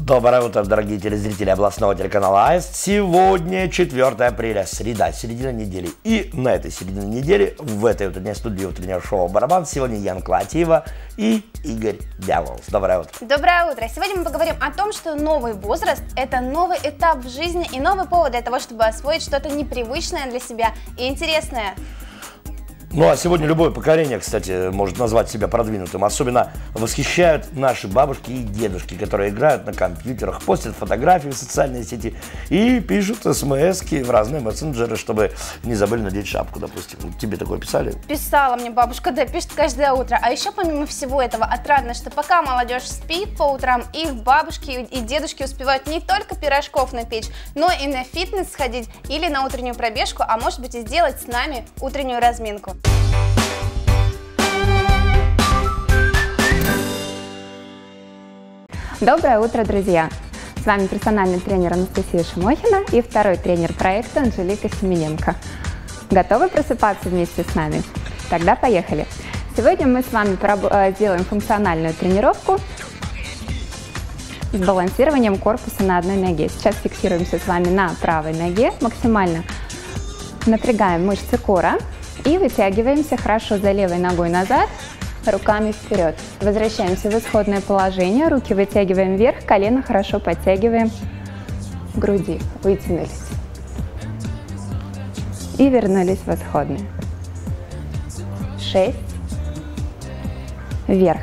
Доброе утро, дорогие телезрители областного телеканала АИСТ. Сегодня 4 апреля, среда, середина недели. И на этой середине недели, в этой утренней студии утреннего шоу «Барабан» сегодня Яна Клатиева и Игорь Дьяволов. Доброе утро. Доброе утро. Сегодня мы поговорим о том, что новый возраст – это новый этап в жизни и новый повод для того, чтобы освоить что-то непривычное для себя и интересное. Ну а сегодня любое поколение, кстати, может назвать себя продвинутым. Особенно восхищают наши бабушки и дедушки, которые играют на компьютерах, постят фотографии в социальные сети и пишут смс-ки в разные мессенджеры, чтобы не забыли надеть шапку, допустим. Тебе такое писали? Писала мне бабушка, да, пишет каждое утро. А еще помимо всего этого отрадно, что пока молодежь спит по утрам, их бабушки и дедушки успевают не только пирожков напечь, но и на фитнес сходить или на утреннюю пробежку, а может быть и сделать с нами утреннюю разминку. Доброе утро, друзья! С вами персональный тренер Анастасия Шимохина и второй тренер проекта Анжелика Семененко. Готовы просыпаться вместе с нами? Тогда поехали! Сегодня мы с вами сделаем функциональную тренировку с балансированием корпуса на одной ноге. Сейчас фиксируемся с вами на правой ноге, максимально напрягаем мышцы кора и вытягиваемся хорошо за левой ногой назад, руками вперед. Возвращаемся в исходное положение, руки вытягиваем вверх, колено хорошо подтягиваем к груди, вытянулись. И вернулись в исходное. 6, вверх,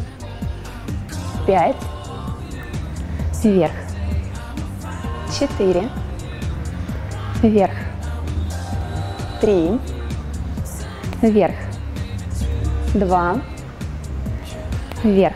5, вверх, 4, вверх, 3, вверх, 2, вверх,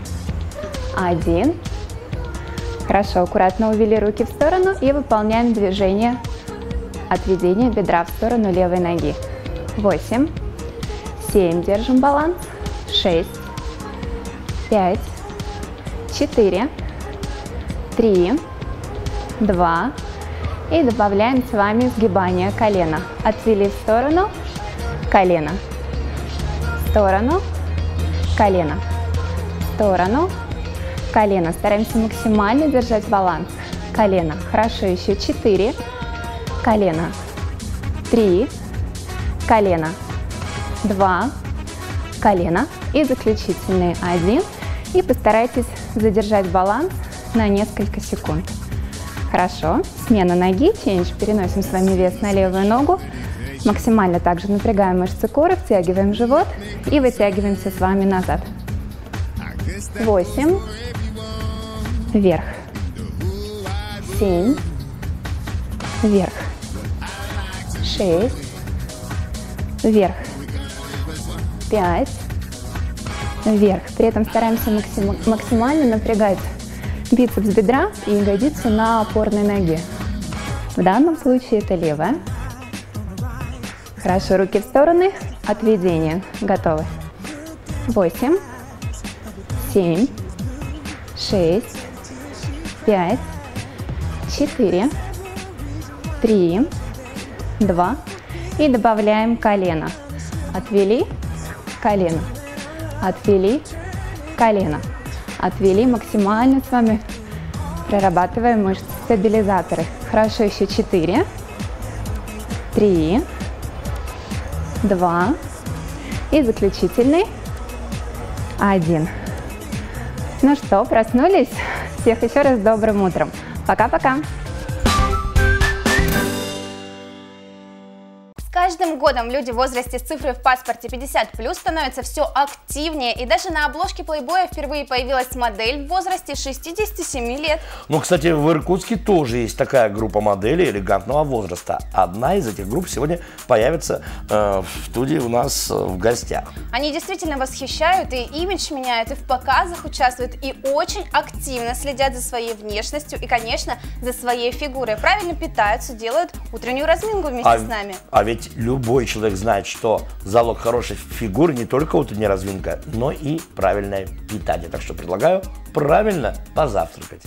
1. Хорошо, аккуратно увели руки в сторону и выполняем движение отведения бедра в сторону левой ноги. 8, 7, держим баланс, 6, 5, 4, 3, 2 и добавляем с вами сгибание колена. Отвели в сторону, колено, в сторону, колено, в сторону, колено. Стараемся максимально держать баланс. Колено. Хорошо, еще 4, колено, 3, колено, 2, колено и заключительные 1. И постарайтесь задержать баланс на несколько секунд. Хорошо, смена ноги, чейндж, переносим с вами вес на левую ногу. Максимально также напрягаем мышцы кора, втягиваем живот и вытягиваемся с вами назад. 8, вверх, 7, вверх, 6, вверх, 5, вверх. При этом стараемся максимально напрягать бицепс бедра и ягодицу на опорной ноге. В данном случае это левая. Хорошо, руки в стороны, отведение. Готовы. 8, 7, 6, 5, 4, 3, 2 и добавляем колено. Отвели, колено, отвели, колено, отвели. Максимально с вами прорабатываем мышцы-стабилизаторы. Хорошо, еще 4, 3, 2 и заключительный 1. Ну что, проснулись? Всех еще раз добрым утром. Пока-пока! С каждым годом люди в возрасте с цифрой в паспорте 50+ становятся все активнее, и даже на обложке Playboy впервые появилась модель в возрасте 67 лет. Ну, кстати, в Иркутске тоже есть такая группа моделей элегантного возраста. Одна из этих групп сегодня появится в студии у нас в гостях. Они действительно восхищают, и имидж меняют, и в показах участвуют, и очень активно следят за своей внешностью и, конечно, за своей фигурой. Правильно питаются, делают утреннюю разминку вместе с нами. А ведь любой человек знает, что залог хорошей фигуры не только утренняя разминка, но и правильное питание. Так что предлагаю правильно позавтракать.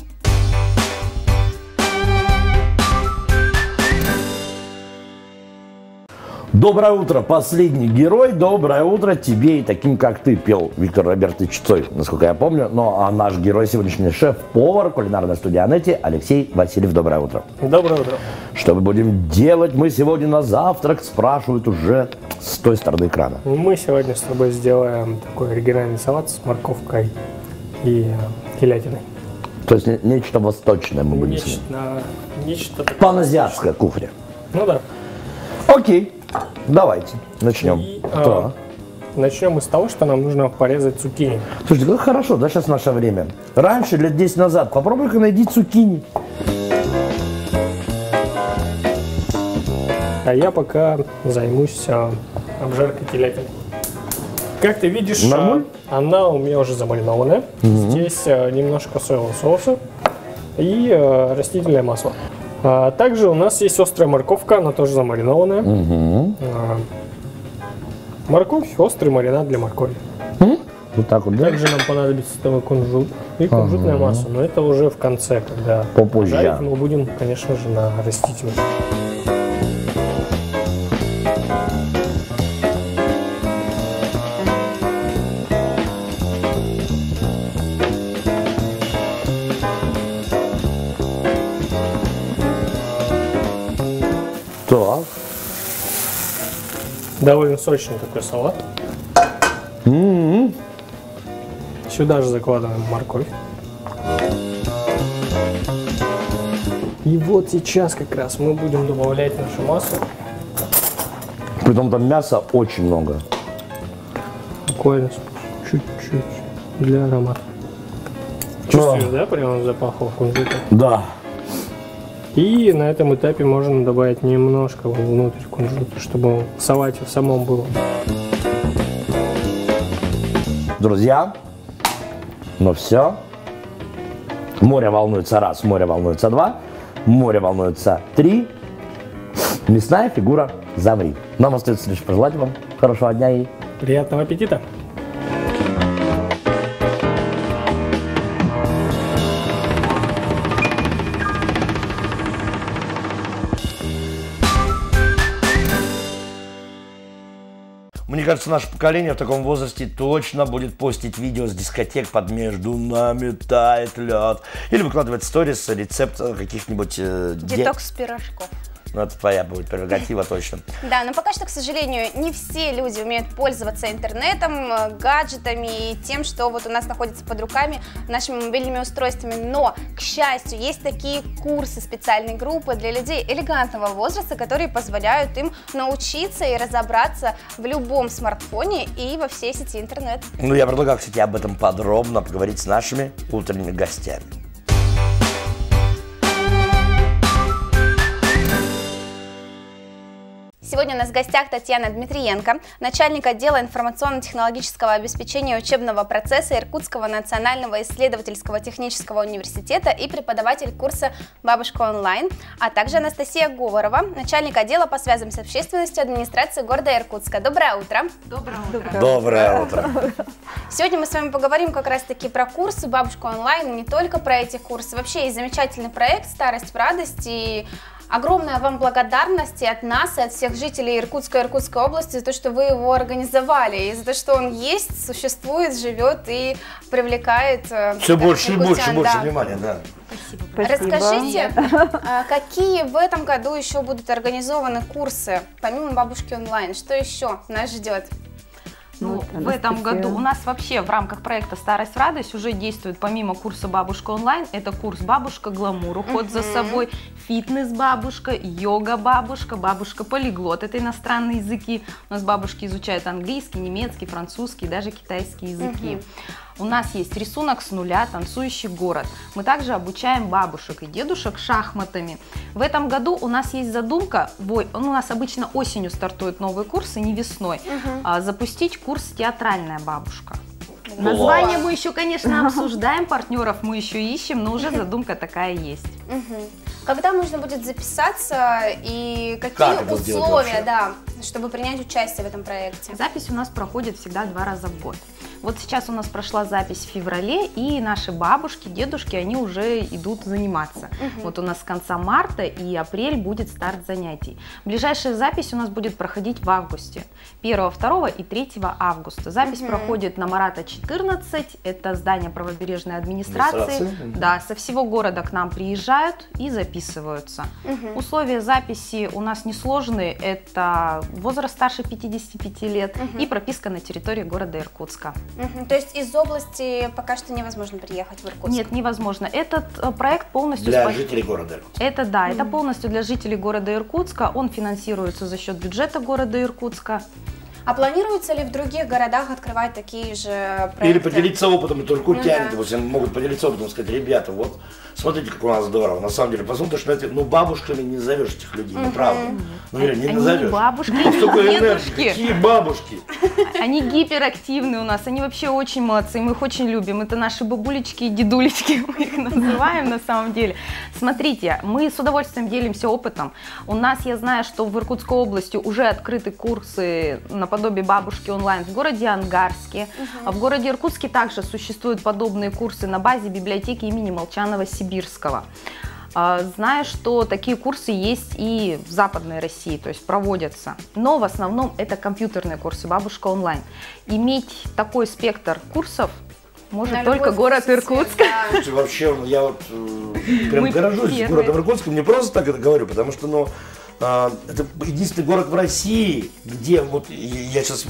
Доброе утро, последний герой. Доброе утро тебе и таким, как ты, пел Виктор Робертович Цой, насколько я помню. Ну, а наш герой сегодняшний шеф-повар кулинарной студии Анетти Алексей Васильев. Доброе утро. Доброе утро. Что мы будем делать мы сегодня на завтрак, спрашивают уже с той стороны экрана. Мы сегодня с тобой сделаем такой оригинальный салат с морковкой и телятиной. То есть нечто восточное мы будем делать. Нечто такое. Паназиатская кухня. Ну да. Окей, давайте начнем. Начнем мы с того, что нам нужно порезать цукини. Слушайте, как хорошо, да, сейчас наше время. Раньше, лет 10 назад, попробуй-ка найди цукини. А я пока займусь обжаркой телятины. Как ты видишь, она у меня уже замаринованная. Здесь немножко соевого соуса и растительное масло. Также у нас есть острая морковка, она тоже замаринованная. Морковь, острый маринад для моркови. Вот так вот, да? Также нам понадобится с кунжут и кунжутное масло, но это уже в конце, когда попозже. Жарить мы будем, конечно же, на растительном. Так. Довольно сочный такой салат. Сюда же закладываем морковь. И вот сейчас как раз мы будем добавлять наше масло. Притом там мяса очень много. Буквально чуть-чуть для аромата. Чувствуешь, да, прямо запах кунжута? Да. И на этом этапе можно добавить немножко внутрь кунжута, чтобы в салате в самом было. Друзья, ну все. Море волнуется раз, море волнуется два, море волнуется три. Мясная фигура замри. Нам остается лишь пожелать вам хорошего дня и Приятного аппетита! мне кажется, наше поколение в таком возрасте точно будет постить видео с дискотек под «Между нами тает лед». Или выкладывать сторис, рецепт каких-нибудь... Детокс пирожков. Ну, это твоя будет прерогатива точно. Да, но пока что, к сожалению, не все люди умеют пользоваться интернетом, гаджетами и тем, что вот у нас находится под руками, нашими мобильными устройствами. Но, к счастью, есть такие курсы, специальные группы для людей элегантного возраста, которые позволяют им научиться и разобраться в любом смартфоне и во всей сети интернет. Ну, я предлагаю, кстати, об этом подробно поговорить с нашими утренними гостями. Сегодня у нас в гостях Татьяна Дмитриенко, начальник отдела информационно-технологического обеспечения учебного процесса Иркутского национального исследовательского технического университета и преподаватель курса «Бабушка онлайн», а также Анастасия Говорова, начальник отдела по связям с общественностью администрации города Иркутска. Доброе утро. Доброе утро. Доброе утро. Сегодня мы с вами поговорим как раз-таки про курсы «Бабушка онлайн», не только про эти курсы. Вообще есть замечательный проект «Старость в радость», и огромная вам благодарность и от нас, и от всех жителей Иркутской области за то, что вы его организовали, и за то, что он есть, существует, живет и привлекает все больше и больше да. внимания. Да. Спасибо. Расскажите, какие в этом году еще будут организованы курсы, помимо «Бабушки онлайн», что еще нас ждет? Ну, в этом году у нас вообще в рамках проекта «Старость в радость» уже действует помимо курса «Бабушка онлайн», это курс «Бабушка гламур», уход за собой, фитнес-бабушка, йога-бабушка, бабушка-полиглот, это иностранные языки. У нас бабушки изучают английский, немецкий, французский, даже китайские языки. У нас есть рисунок с нуля, танцующий город. Мы также обучаем бабушек и дедушек шахматами. В этом году у нас есть задумка, у нас обычно осенью стартуют новые курсы, не весной, запустить курс «Театральная бабушка». Название мы еще, конечно, обсуждаем, партнеров мы еще ищем, но уже задумка такая есть. Когда можно будет записаться и какие условия, да, чтобы принять участие в этом проекте? Запись у нас проходит всегда 2 раза в год. Вот сейчас у нас прошла запись в феврале, и наши бабушки, дедушки, они уже идут заниматься. Вот у нас с конца марта и апрель будет старт занятий. Ближайшая запись у нас будет проходить в августе. 1, 2 и 3 августа. Запись проходит на Марата 14, это здание правобережной администрации. Да, со всего города к нам приезжают и записываются. Условия записи у нас несложные, это возраст старше 55 лет и прописка на территории города Иркутска. То есть из области пока что невозможно приехать в Иркутск? Нет, невозможно. Этот проект полностью... Для жителей города Иркутска. Это да, это полностью для жителей города Иркутска, он финансируется за счет бюджета города Иркутска. А планируется ли в других городах открывать такие же проекты? Или поделиться опытом, это иркутяне, допустим, могут поделиться опытом, сказать, ребята, вот, смотрите, как у нас здорово. На самом деле, посмотришь на это, ну, бабушками не назовешь этих людей, правда. Ну, не назовешь. Они бабушки, дедушки. Какие бабушки? Они гиперактивны у нас, они вообще очень молодцы, мы их очень любим. Это наши бабулечки и дедулечки, мы их называем на самом деле. Смотрите, мы с удовольствием делимся опытом. У нас, я знаю, что в Иркутской области уже открыты курсы наподобие бабушки онлайн в городе Ангарске. А в городе Иркутске также существуют подобные курсы на базе библиотеки имени Молчанова-Сибирского. Знаю, что такие курсы есть и в Западной России, то есть проводятся. Но в основном это компьютерные курсы «Бабушка онлайн». Иметь такой спектр курсов может только город Иркутск. Да. Вообще, я вот прям горжусь городом Иркутском, не просто так это говорю, потому что, ну, это единственный город в России, где вот я сейчас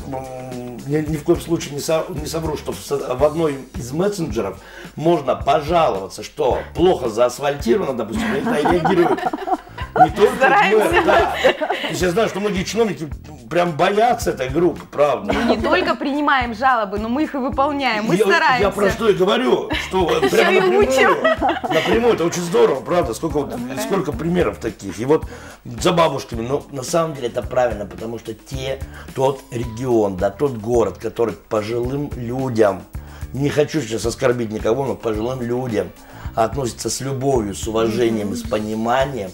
ни в коем случае не совру, что в одной из мессенджеров можно пожаловаться, что плохо заасфальтировано, допустим, и реагируют. Не только мы, да. Я знаю, что многие чиновники прям боятся этой группы, правда. Мы не только принимаем жалобы, но мы их и выполняем, мы стараемся. Я про что и говорю, что прямо напрямую, это очень здорово, правда, сколько примеров таких. И вот за бабушками, но на самом деле это правильно, потому что тот регион, да, тот город, который пожилым людям, не хочу сейчас оскорбить никого, но пожилым людям относится с любовью, с уважением и с пониманием,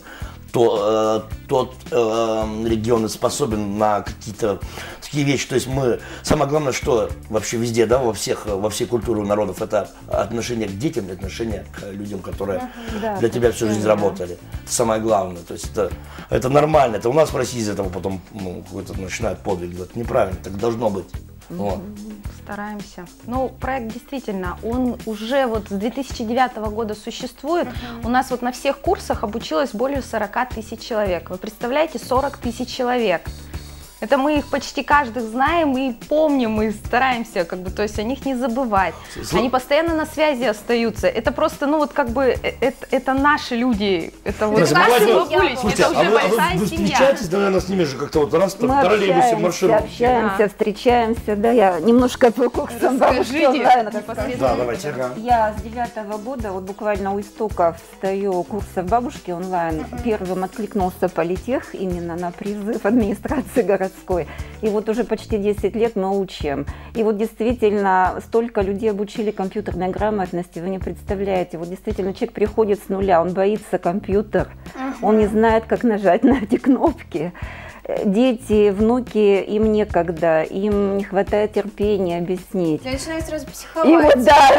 тот регион и способен на какие-то такие вещи. То есть мы, самое главное, что вообще везде, да, во всей культуре народов, это отношение к детям, отношение к людям, которые для тебя всю жизнь работали. Это самое главное. То есть это нормально. Это у нас в России из этого потом какой-то начинают подвиг делать. Неправильно, так должно быть. Вот. Стараемся. Ну, проект действительно, он уже вот с 2009 года существует. У нас вот на всех курсах обучилось более 40 тысяч человек. Вы представляете, 40 тысяч человек. Это мы их почти каждых знаем и помним, и стараемся, как бы, то есть о них не забывать. Они постоянно на связи остаются. Это просто, ну вот как бы, это наши люди. Это вот наши бабулечки, это уже большая вы семья. Встречаетесь, наверное, с ними же как-то вот раз в троллейбусе маршируете? Общаемся, встречаемся, да, я немножко по курсам бабушки онлайн. Да, давайте. Я с 9-го года, вот буквально у истоков стою курсов бабушки онлайн. Первым откликнулся Политех именно на призыв администрации города. И вот уже почти 10 лет мы учим. И вот действительно столько людей обучили компьютерной грамотности, вы не представляете. Вот действительно человек приходит с нуля, он боится компьютер, он не знает, как нажать на эти кнопки. Дети, внуки, им некогда, им не хватает терпения объяснить. Я начинаю сразу психовать. И вот, да,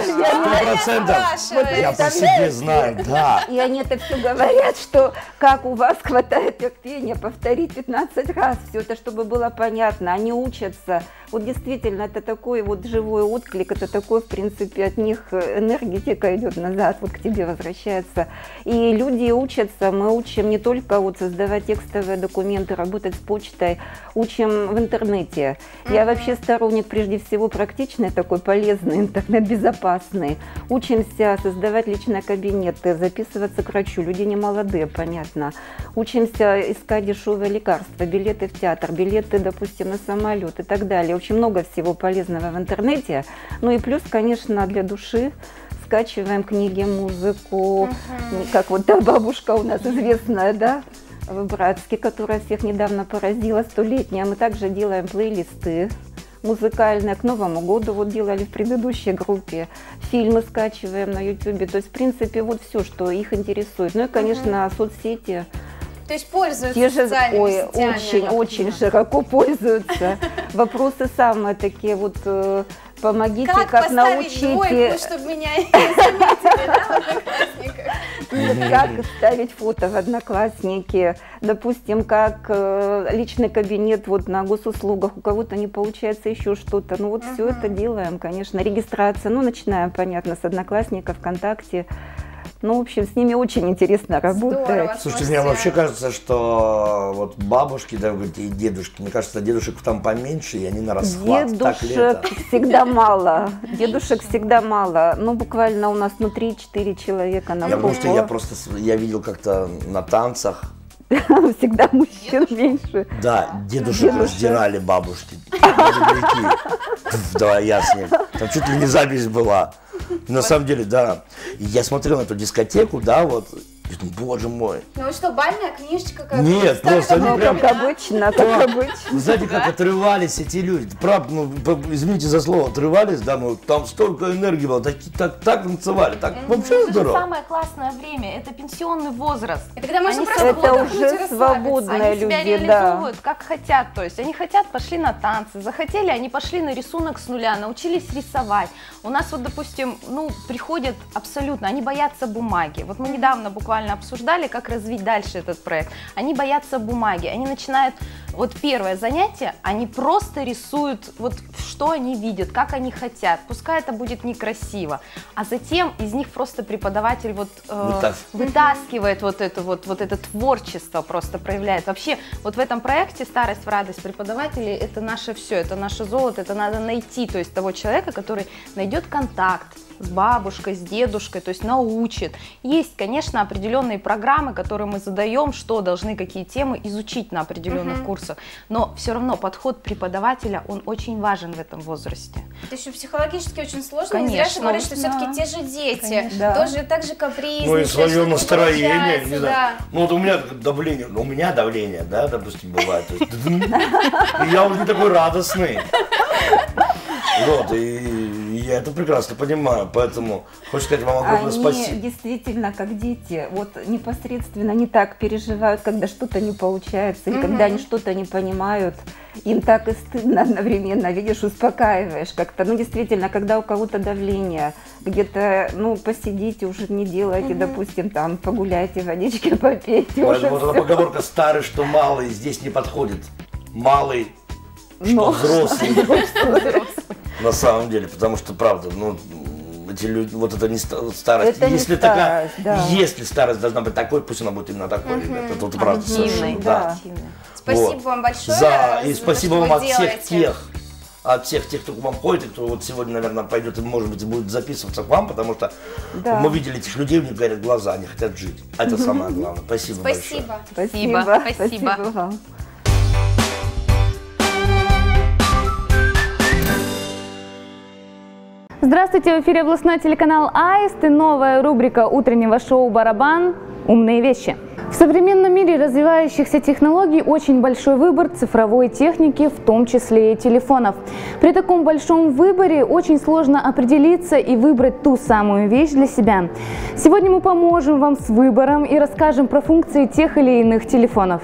100%. Я по себе знаю, да. И они это все говорят, что как у вас хватает терпения повторить 15 раз все это, чтобы было понятно. Они учатся. Вот действительно, это такой вот живой отклик, это такой, в принципе, от них энергетика идет назад, вот к тебе возвращается. И люди учатся, мы учим не только вот создавать текстовые документы, работать с почтой, учим в интернете. Я вообще сторонник, прежде всего, практичный, такой полезный, интернет-безопасный. Учимся создавать личные кабинеты, записываться к врачу, люди не молодые, понятно. Учимся искать дешевые лекарства, билеты в театр, билеты, допустим, на самолет и так далее. Очень много всего полезного в интернете. Ну и плюс, конечно, для души скачиваем книги, музыку, как вот та бабушка у нас известная, да, в Братске, которая всех недавно поразила, 100-летняя. Мы также делаем плейлисты музыкальные, к Новому году вот делали в предыдущей группе, фильмы скачиваем на YouTube. То есть, в принципе, вот все, что их интересует. Ну и, конечно, соцсети. То есть пользуются те же, социальными сетями? Очень широко пользуются. Вопросы самые такие вот, помогите, как научите. Двойку, чтобы меня не заметили, да, в Одноклассниках? Нет, как ставить фото в Одноклассники, допустим, как личный кабинет вот на госуслугах, у кого-то не получается еще что-то. Ну вот все это делаем, конечно, регистрация, ну начинаем, понятно, с Одноклассников, ВКонтакте. Ну, в общем, с ними очень интересно работать. Здорово. Слушайте, мне вообще кажется, что вот бабушки, да, и дедушки, мне кажется, дедушек там поменьше, и они на расхват. Дедушек всегда мало. Дедушек всегда мало. Ну, буквально у нас 3-4 человека на Потому группу. что я видел как-то на танцах. Всегда мужчин меньше. Да, дедушек раздирали бабушки. Да, я с ним. Там чуть ли не запись была. На самом деле, да. Я смотрел на эту дискотеку, да, вот. И думаю, боже мой. Ну что, бальная книжечка? Как Нет, просто они прям... Как обычно, как обычно. Вы знаете, как отрывались эти люди? Правда, ну, извините за слово, отрывались, да, ну, там столько энергии было, так танцевали, так вообще Это здорово. самое классное время, это пенсионный возраст. И тогда можно просто Это отдохнуть и уже расслабиться. свободные Они себя люди, да. реализовывают как хотят, то есть они хотят, пошли на танцы, захотели, они пошли на рисунок с нуля, научились рисовать. У нас вот, допустим, ну, приходят абсолютно, они боятся бумаги. Вот мы недавно буквально обсуждали, как развить дальше этот проект. Они боятся бумаги, они начинают, вот первое занятие, они просто рисуют, вот что они видят, как они хотят. Пускай это будет некрасиво, а затем из них просто преподаватель вот вытаскивает вот это творчество, просто проявляет. Вообще, вот в этом проекте «Старость в радость» преподавателей — это наше все, это наше золото, это надо найти, то есть того человека, который найдет контакт с бабушкой, с дедушкой, то есть научит. Есть, конечно, определенные программы, которые мы задаем, что должны, какие темы изучить на определенных курсах, но все равно подход преподавателя, он очень важен в этом возрасте. Это еще психологически очень сложно. Конечно, Не зря же говорят, что да. все-таки те же дети, Конечно, тоже так же капризны. Ну и свое настроение, получается, не знаю. Ну вот у меня давление, да, допустим, бывает. И я уже не такой радостный. Вот, и я это прекрасно понимаю, поэтому, хочешь сказать вам огромное спасибо. Они действительно, как дети, вот непосредственно не так переживают, когда что-то не получается, или когда они что-то не понимают. Им так и стыдно одновременно, видишь, успокаиваешь как-то. Ну, действительно, когда у кого-то давление, где-то, ну, посидите, уже не делайте, допустим, там, погуляйте, водички попейте. Вот эта поговорка «старый, что малый» здесь не подходит. Малый, что взрослый. На самом деле, потому что, правда, ну, эти люди, вот это не старость. Это если не такая, старость, да. Если старость должна быть такой, пусть она будет именно такой, ребята. Это вот правда Активный, совершенно, да. Спасибо Вот. вам большое. И за спасибо то, вам что от вы всех делаете. тех, кто к вам ходит, и кто вот сегодня, наверное, пойдет и, может быть, будет записываться к вам, потому что Да. мы видели этих людей, у них горят глаза, они хотят жить. Это самое главное. Спасибо большое. Спасибо. Спасибо. Спасибо вам. Здравствуйте, в эфире областной телеканал «Аист» и новая рубрика утреннего шоу «Барабан. Умные вещи». В современном мире развивающихся технологий очень большой выбор цифровой техники, в том числе и телефонов. При таком большом выборе очень сложно определиться и выбрать ту самую вещь для себя. Сегодня мы поможем вам с выбором и расскажем про функции тех или иных телефонов.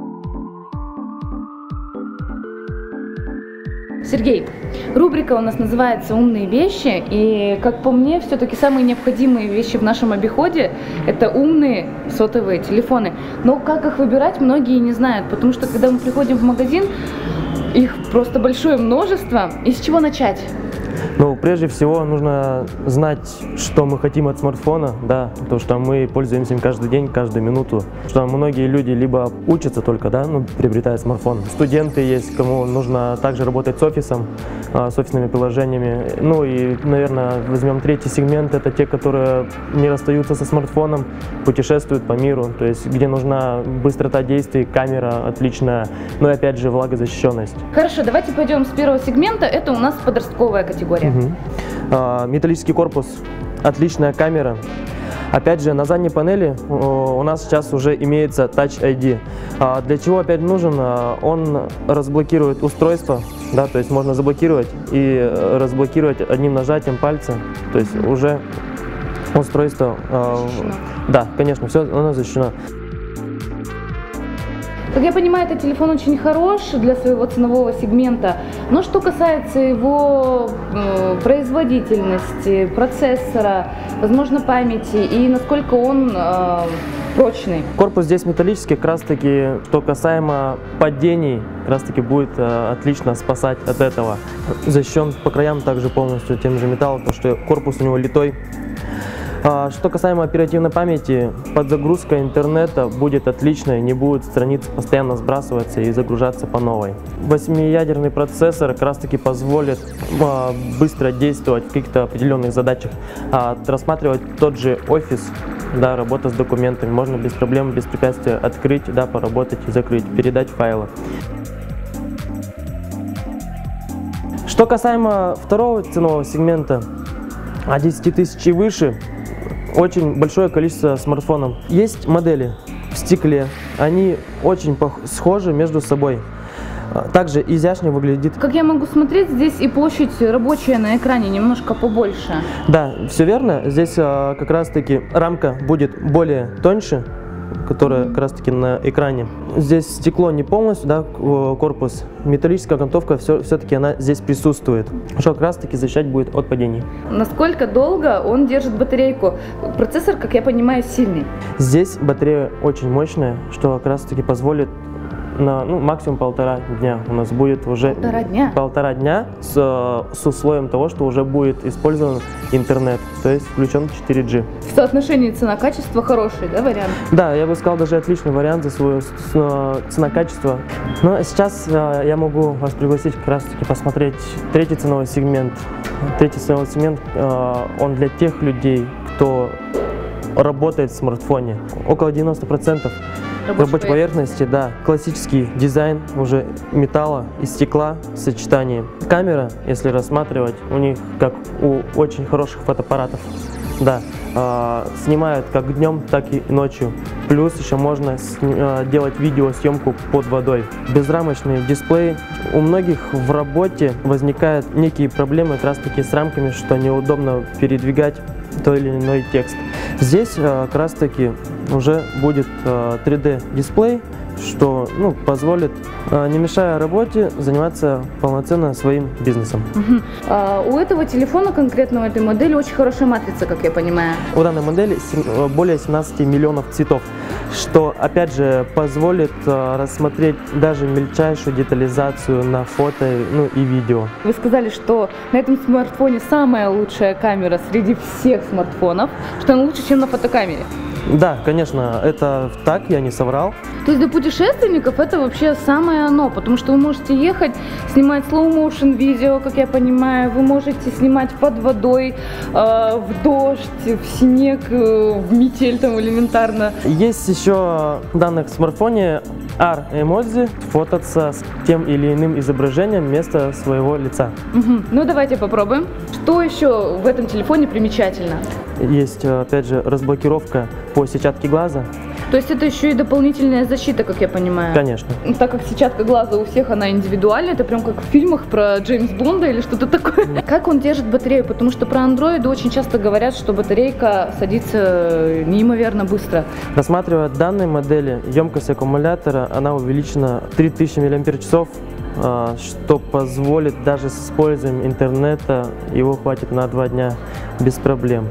Сергей, рубрика у нас называется «Умные вещи», и, как по мне, все-таки самые необходимые вещи в нашем обиходе – это умные сотовые телефоны. Но как их выбирать, многие не знают, потому что, когда мы приходим в магазин, их просто большое множество. И с чего начать? Ну, прежде всего, нужно знать, что мы хотим от смартфона, да, то, что мы пользуемся им каждый день, каждую минуту. Что многие люди либо учатся только, да, ну, приобретая смартфон. Студенты есть, кому нужно также работать с офисом, с офисными приложениями. Ну и, наверное, возьмем третий сегмент, это те, которые не расстаются со смартфоном, путешествуют по миру, то есть где нужна быстрота действий, камера отличная, ну и опять же влагозащищенность. Хорошо, давайте пойдем с первого сегмента, это у нас подростковая категория. Металлический корпус, отличная камера. Опять же, на задней панели у нас сейчас уже имеется Touch ID. Для чего опять нужен? Он разблокирует устройство, да, то есть можно заблокировать и разблокировать одним нажатием пальца. То есть уже устройство, да, конечно, все оно защищено. Как я понимаю, этот телефон очень хорош для своего ценового сегмента, но что касается его производительности, процессора, возможно, памяти и насколько он прочный. Корпус здесь металлический, как раз таки, что касаемо падений, как раз таки будет отлично спасать от этого. Защищен по краям также полностью тем же металлом, потому что корпус у него литой. Что касаемо оперативной памяти, подзагрузка интернета будет отличной, не будет страницы постоянно сбрасываться и загружаться по новой. 8-ядерный процессор как раз таки позволит быстро действовать в каких-то определенных задачах, рассматривать тот же офис, да, работа с документами, можно без проблем, без препятствия открыть, да, поработать и закрыть, передать файлы. Что касаемо второго ценового сегмента, от 10 тысяч и выше, очень большое количество смартфонов. Есть модели в стекле, они очень схожи между собой. Также изящнее выглядит. Как я могу смотреть, здесь и площадь рабочая на экране немножко побольше. Да, все верно. Здесь как раз таки рамка будет более тоньше, которая как раз таки на экране. Здесь стекло не полностью, да, корпус, металлическая окантовка все-таки она здесь присутствует, что как раз таки защищать будет от падений. Насколько долго он держит батарейку? Процессор, как я понимаю, сильный. Здесь батарея очень мощная, что как раз таки позволит на максимум 1,5 дня. У нас будет уже 1,5 дня с условием того, что уже будет использован интернет, то есть включен 4G. В соотношении цена-качество хороший, да, вариант? Да, я бы сказал, даже отличный вариант за свою цена-качество. Но сейчас я могу вас пригласить как раз таки посмотреть третий ценовой сегмент. Третий ценовой сегмент, он для тех людей, кто работает в смартфоне. Около 90% рабочей поверхности, да, классический дизайн уже металла и стекла в сочетании. Камера, если рассматривать, у них как у очень хороших фотоаппаратов, да, снимают как днем, так и ночью. Плюс еще можно делать видеосъемку под водой. Безрамочный дисплей. У многих в работе возникают некие проблемы как раз таки с рамками, что неудобно передвигать той или иной текст. Здесь как раз таки уже будет 3D дисплей, что позволит, не мешая работе, заниматься полноценно своим бизнесом. У этого телефона, конкретно у этой модели, очень хорошая матрица, как я понимаю. У данной модели более 17 миллионов цветов, что опять же позволит рассмотреть даже мельчайшую детализацию на фото, и видео. Вы сказали, что на этом смартфоне самая лучшая камера среди всех смартфонов, что она лучше, чем на фотокамере. Да, конечно, это так, я не соврал. То есть для путешественников это вообще самое оно, потому что вы можете ехать, снимать slow-motion видео, как я понимаю, вы можете снимать под водой, в дождь, в снег, в метель там элементарно. Есть еще в данном смартфоне AR-эмодзи, фототься с тем или иным изображением вместо своего лица. Ну давайте попробуем. Что еще в этом телефоне примечательно? Есть, опять же, разблокировка по сетчатке глаза. То есть это еще и дополнительная защита, как я понимаю? Конечно. Так как сетчатка глаза у всех, она индивидуальная, это прям как в фильмах про Джеймс Бонда или что-то такое. Как он держит батарею? Потому что про андроиды очень часто говорят, что батарейка садится неимоверно быстро. Рассматривая данные модели, емкость аккумулятора, она увеличена 3000 мАч, что позволит даже с использованием интернета, его хватит на 2 дня без проблем.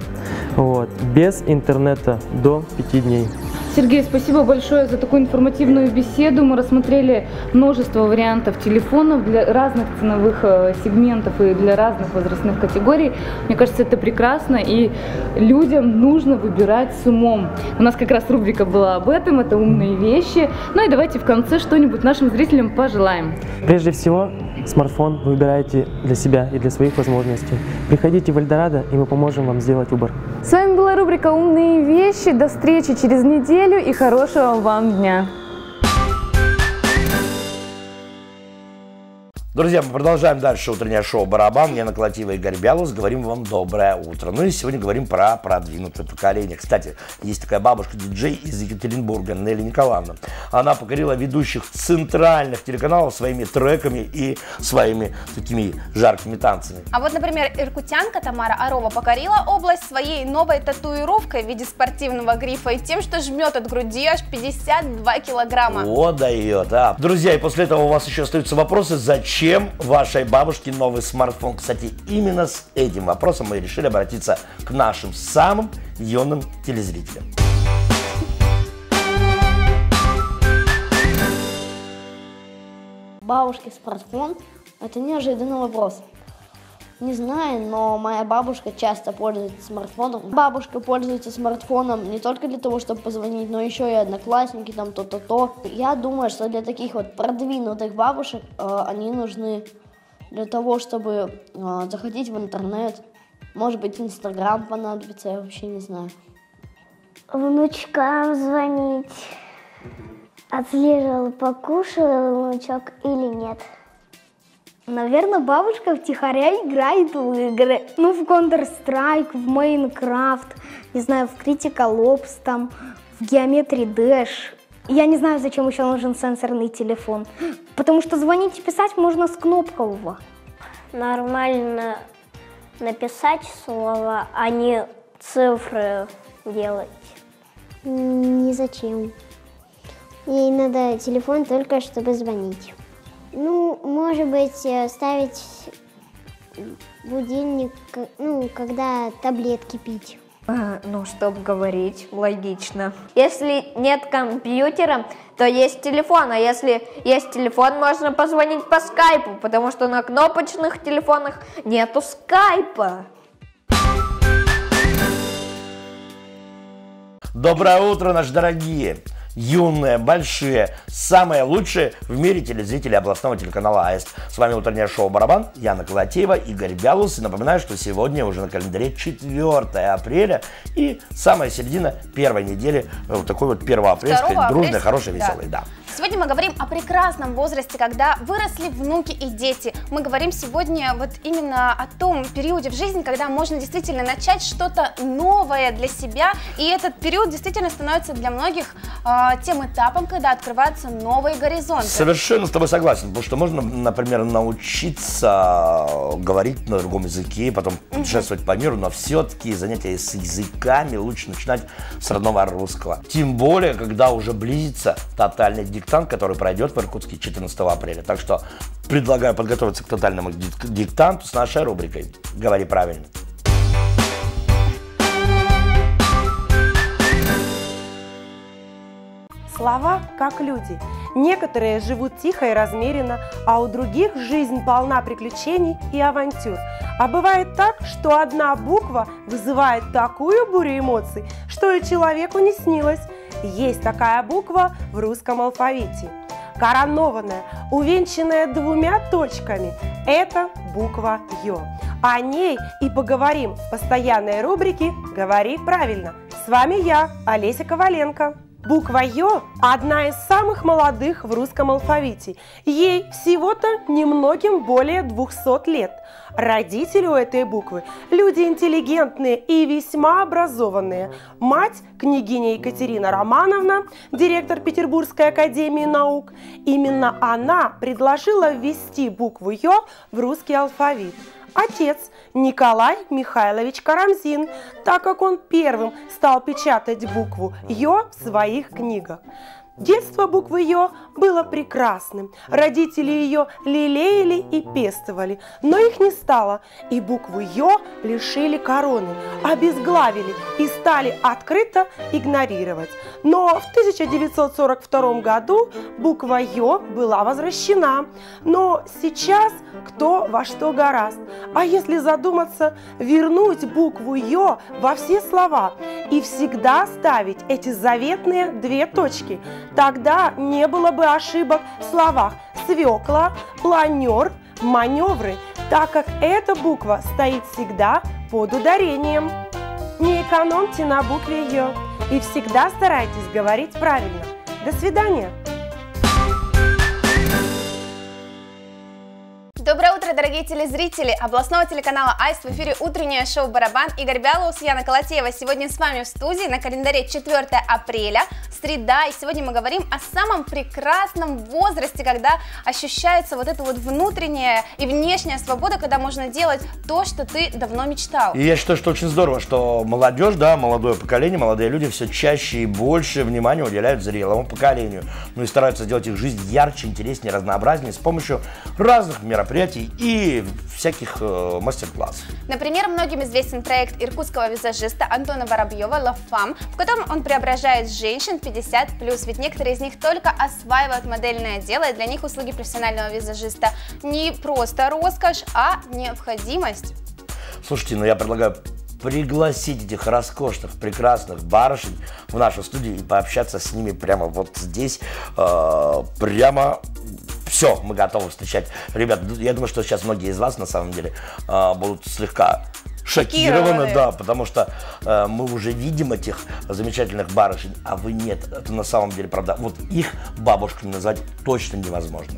Без интернета до 5 дней. Сергей, спасибо большое за такую информативную беседу. Мы рассмотрели множество вариантов телефонов для разных ценовых сегментов и для разных возрастных категорий. Мне кажется, это прекрасно, и людям нужно выбирать с умом. У нас как раз рубрика была об этом, это умные вещи. Ну и давайте в конце что-нибудь нашим зрителям пожелаем. Прежде всего, смартфон выбирайте для себя и для своих возможностей. Приходите в Эльдорадо, и мы поможем вам сделать выбор. С вами была рубрика «Умные вещи». До встречи через неделю и хорошего вам дня! Друзья, мы продолжаем дальше утреннее шоу «Барабан». Я Колотила и Игорь Бялус. Говорим вам доброе утро. Ну и сегодня говорим про продвинутое поколение. Кстати, есть такая бабушка-диджей из Екатеринбурга, Нелли Николаевна. Она покорила ведущих центральных телеканалов своими треками и своими такими жаркими танцами. А вот, например, иркутянка Тамара Арова покорила область своей новой татуировкой в виде спортивного грифа и тем, что жмет от груди аж 52 килограмма. Вот дает, а. Друзья, и после этого у вас еще остаются вопросы, зачем вашей бабушке новый смартфон? Кстати, именно с этим вопросом мы решили обратиться к нашим самым юным телезрителям. Бабушке смартфон – это неожиданный вопрос. Не знаю, но моя бабушка часто пользуется смартфоном. Бабушка пользуется смартфоном не только для того, чтобы позвонить, но еще и одноклассники, там то-то-то. Я думаю, что для таких вот продвинутых бабушек они нужны для того, чтобы заходить в интернет. Может быть, Инстаграм понадобится, я вообще не знаю. Внучкам звонить. Отслеживал, покушал внучок или нет. Наверное, бабушка втихаря играет в игры. Ну, в Counter-Strike, в Minecraft, не знаю, в Critical Ops, там, в Geometry Dash. Я не знаю, зачем еще нужен сенсорный телефон. Потому что звонить и писать можно с кнопкового. Нормально написать слово, а не цифры делать. Ни зачем. Ей надо телефон только чтобы звонить. Ну, может быть, ставить будильник, ну, когда таблетки пить. Ну, чтобы говорить, логично. Если нет компьютера, то есть телефон. А если есть телефон, можно позвонить по скайпу, потому что на кнопочных телефонах нету скайпа. Доброе утро, наши дорогие! Юные, большие, самые лучшие в мире телезрители областного телеканала АИСТ. С вами утреннее шоу «Барабан», Яна Колотеева, Игорь Бялус. И напоминаю, что сегодня уже на календаре 4 апреля и самая середина первой недели, вот такой вот 1 апрельской, дружной, хорошей, веселой. Да. Сегодня мы говорим о прекрасном возрасте, когда выросли внуки и дети. Мы говорим сегодня вот именно о том периоде в жизни, когда можно действительно начать что-то новое для себя. И этот период действительно становится для многих тем этапом, когда открываются новые горизонты. Совершенно с тобой согласен, потому что можно, например, научиться говорить на другом языке, потом путешествовать по миру, но все-таки занятия с языками лучше начинать с родного русского. Тем более, когда уже близится тотальный диктант, который пройдет в Иркутске 14 апреля. Так что предлагаю подготовиться к тотальному диктанту с нашей рубрикой «Говори правильно». Слова как люди. Некоторые живут тихо и размеренно, а у других жизнь полна приключений и авантюр. А бывает так, что одна буква вызывает такую бурю эмоций, что и человеку не снилось. Есть такая буква в русском алфавите. Коронованная, увенчанная 2 точками – это буква Ё. О ней и поговорим в постоянной рубрике «Говори правильно». С вами я, Олеся Коваленко. Буква Ё – одна из самых молодых в русском алфавите. Ей всего-то немногим более 200 лет. Родители у этой буквы – люди интеллигентные и весьма образованные. Мать – княгиня Екатерина Романовна, директор Петербургской академии наук. Именно она предложила ввести букву Ё в русский алфавит. Отец Николай Михайлович Карамзин, так как он первым стал печатать букву Ё в своих книгах. Детство буквы Ё было прекрасным. Родители ее лелеяли и пестовали, но их не стало, и букву Ё лишили короны, обезглавили и стали открыто игнорировать. Но в 1942 году буква Ё была возвращена. Но сейчас кто во что горазд. А если задуматься, вернуть букву Ё во все слова и всегда ставить эти заветные 2 точки, тогда не было бы ошибок в словах свекла, планер, маневры, так как эта буква стоит всегда под ударением. Не экономьте на букве Ё и всегда старайтесь говорить правильно. До свидания! Доброе утро, дорогие телезрители областного телеканала АИСТ. В эфире утреннее шоу «Барабан». Игорь Бялоус, Яна Колотеева. Сегодня с вами в студии, на календаре 4 апреля, среда. И сегодня мы говорим о самом прекрасном возрасте, когда ощущается вот эта вот внутренняя и внешняя свобода, когда можно делать то, что ты давно мечтал. И я считаю, что очень здорово, что молодежь, да, молодое поколение, молодые люди все чаще и больше внимания уделяют зрелому поколению. Ну и стараются сделать их жизнь ярче, интереснее, разнообразнее с помощью разных мероприятий и всяких мастер-классов. Например, многим известен проект иркутского визажиста Антона Воробьева «Love Fam», в котором он преображает женщин 50+, ведь некоторые из них только осваивают модельное дело, и для них услуги профессионального визажиста не просто роскошь, а необходимость. Слушайте, ну я предлагаю пригласить этих роскошных, прекрасных барышень в нашу студию и пообщаться с ними прямо вот здесь, прямо. Все, мы готовы встречать. Ребят, я думаю, что сейчас многие из вас, на самом деле, будут слегка шокированы, да, потому что мы уже видим этих замечательных барышень, а вы нет. Это на самом деле правда. Вот их бабушками назвать точно невозможно.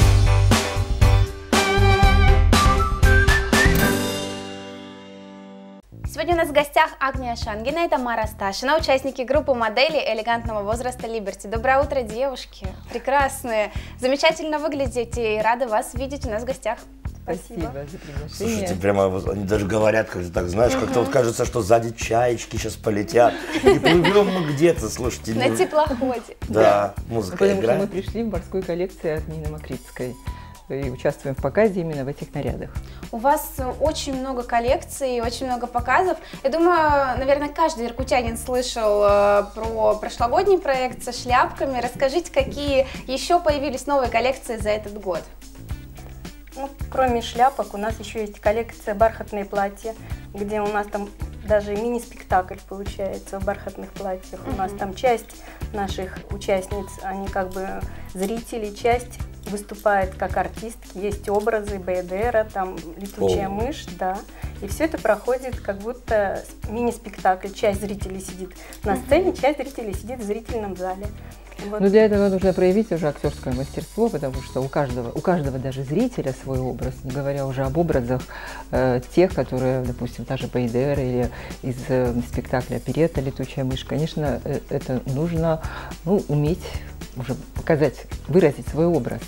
Сегодня у нас в гостях Агния Шангина и Тамара Сташина, участники группы моделей элегантного возраста Liberty. Доброе утро, девушки. Прекрасные, замечательно выглядите и рады вас видеть у нас в гостях. Спасибо за приглашение. Слушайте, прямо они даже говорят, как так, знаешь, как-то вот кажется, что сзади чаечки сейчас полетят. И плывем мы где-то, слушайте. На теплоходе. Да, музыка Потому играет. что мы пришли в морской коллекции от Нины Макритской и участвуем в показе именно в этих нарядах. У вас очень много коллекций, очень много показов. Я думаю, наверное, каждый иркутянин слышал про прошлогодний проект со шляпками. Расскажите, какие еще появились новые коллекции за этот год? Ну, кроме шляпок, у нас еще есть коллекция «Бархатные платья», где у нас там даже мини-спектакль получается в бархатных платьях. У нас там часть наших участниц, они как бы зрители, часть выступает как артистки, есть образы БДРа, там летучая мышь, да. И все это проходит как будто мини-спектакль. Часть зрителей сидит на сцене, часть зрителей сидит в зрительном зале. Вот. Но для этого нужно проявить уже актерское мастерство, потому что у каждого даже зрителя свой образ, не говоря уже об образах тех, которые, допустим, та же БДР или из спектакля «Оперетта. Летучая мышь». Конечно, это нужно уметь уже показать, выразить свой образ.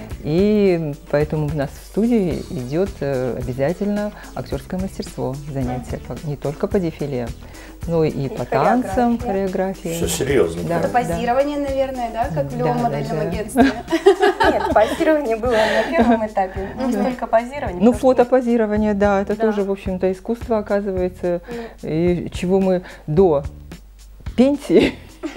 И поэтому у нас в студии идет обязательно актерское мастерство, занятия не только по дефиле, но и по танцам, хореографии. Все серьезно. Да, это позирование, наверное, да, как в любом модельном агентстве? Нет, позирование было на первом этапе, не столько позирование. Ну, фотопозирование, да, это тоже, в общем-то, искусство, оказывается, и чего мы до пенсии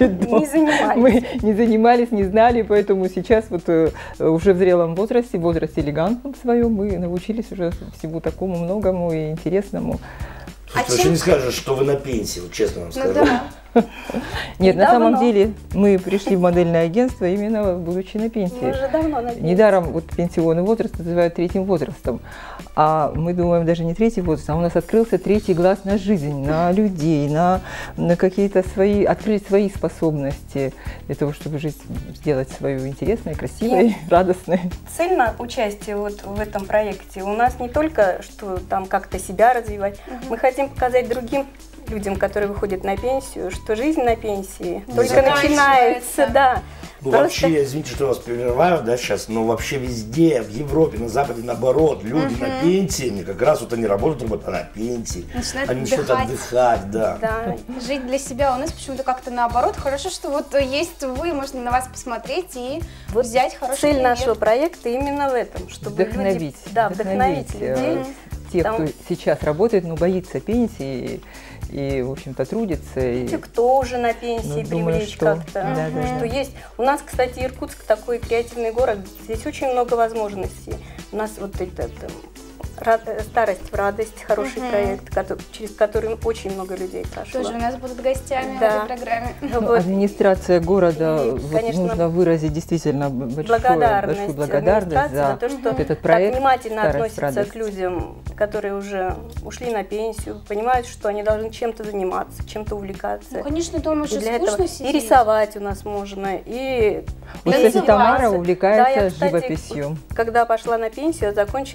мы не занимались, не знали, поэтому сейчас вот уже в зрелом возрасте, элегантном своем, мы научились уже всему такому многому и интересному. Вообще не скажешь, что вы на пенсии, вот честно вам скажу. Нет, на самом деле мы пришли в модельное агентство именно будучи на пенсии. Мы уже давно на пенсии. Недаром вот пенсионный возраст называют третьим возрастом. А мы думаем, даже не третий возраст, а у нас открылся третий глаз на жизнь, на людей, на какие-то открыть свои способности для того, чтобы жизнь сделать свою интересной, красивой, радостной. Цель на участие вот в этом проекте у нас не только, что там как-то себя развивать, мы хотим показать другим людям, которые выходят на пенсию, что жизнь на пенсии только начинается, да. Ну, вообще, извините, что я вас прерываю, да, сейчас, но вообще везде, в Европе, на Западе, наоборот, люди на пенсии, как раз вот они работают, а на пенсии, они начинают отдыхать, да. Жить для себя. У нас почему-то как-то наоборот. Хорошо, что вот есть вы, можно на вас посмотреть и взять хороший пример. Цель нашего проекта именно в этом, чтобы вдохновить людей. Тех, кто сейчас работает, но боится пенсии и в общем-то, трудится. Те, кто уже на пенсии, привлечь как-то. Что есть. У нас, кстати, Иркутск такой креативный город, здесь очень много возможностей. У нас вот этот «Старость в радость», хороший проект, через который очень много людей прошло. Тоже у нас будут гостями в Да. этой программе. Вот. Администрация города, вот конечно, нужно выразить действительно большую благодарность за то, что вот этот проект. так внимательно «Старость в относятся радость». к людям, которые уже ушли на пенсию, понимают, что они должны чем-то заниматься, чем-то увлекаться. Ну, конечно, дома же И для скучно этого сидеть. и рисовать у нас можно, и Вот, кстати, танцевать. Тамара увлекается Да, я, кстати, живописью. Когда пошла на пенсию,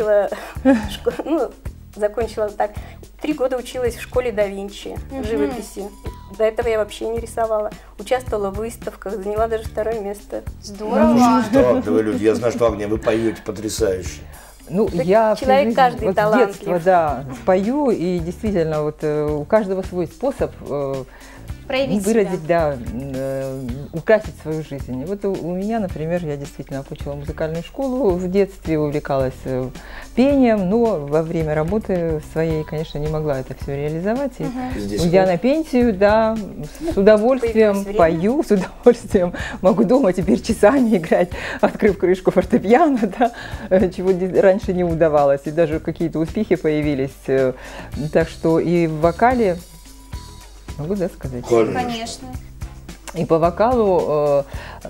закончила так, 3 года училась в школе да Винчи, живописи. До этого я вообще не рисовала. Участвовала в выставках, заняла даже 2-е место. Здорово. Талантливые люди. Я знаю, что, Агния, вы поете потрясающе. Ну, Так я всю человек жизнь, каждый вот с талантлив. детства, да, пою, и действительно, вот у каждого свой способ Проявить выразить, да, украсить свою жизнь. И вот у меня, например, я действительно окончила музыкальную школу в детстве, увлекалась пением, но во время работы своей, конечно, не могла это все реализовать. И, уйдя на пенсию, да, с удовольствием пою, с удовольствием могу дома теперь часами играть, открыв крышку фортепиано, да, чего раньше не удавалось, и даже какие-то успехи появились. Так что и в вокале, могу, да, сказать? Конечно. И по вокалу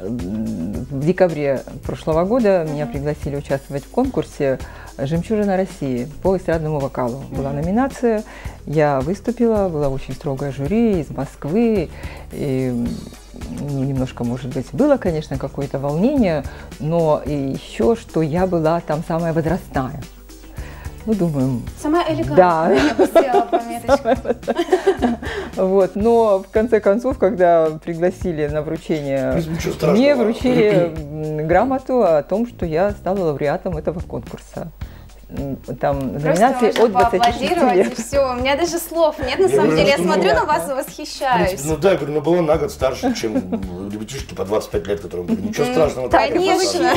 в декабре прошлого года меня пригласили участвовать в конкурсе «Жемчужина России» по эстрадному вокалу. Была номинация, я выступила, было очень строгое жюри из Москвы. И, ну, немножко, может быть, было, конечно, какое-то волнение, но и еще, что я была там самая возрастная. Ну, думаю... Самая элегантная, да. я бы сделала пометочку. Вот, но в конце концов, когда пригласили на вручение, мне вручили грамоту о том, что я стала лауреатом этого конкурса. Там номинации от 26 лет. И все, у меня даже слов нет, на самом деле. Я смотрю на вас и восхищаюсь. Ну да, я говорю, была на год старше, чем ребятишки по 25 лет, которым были. Ничего страшного. Конечно.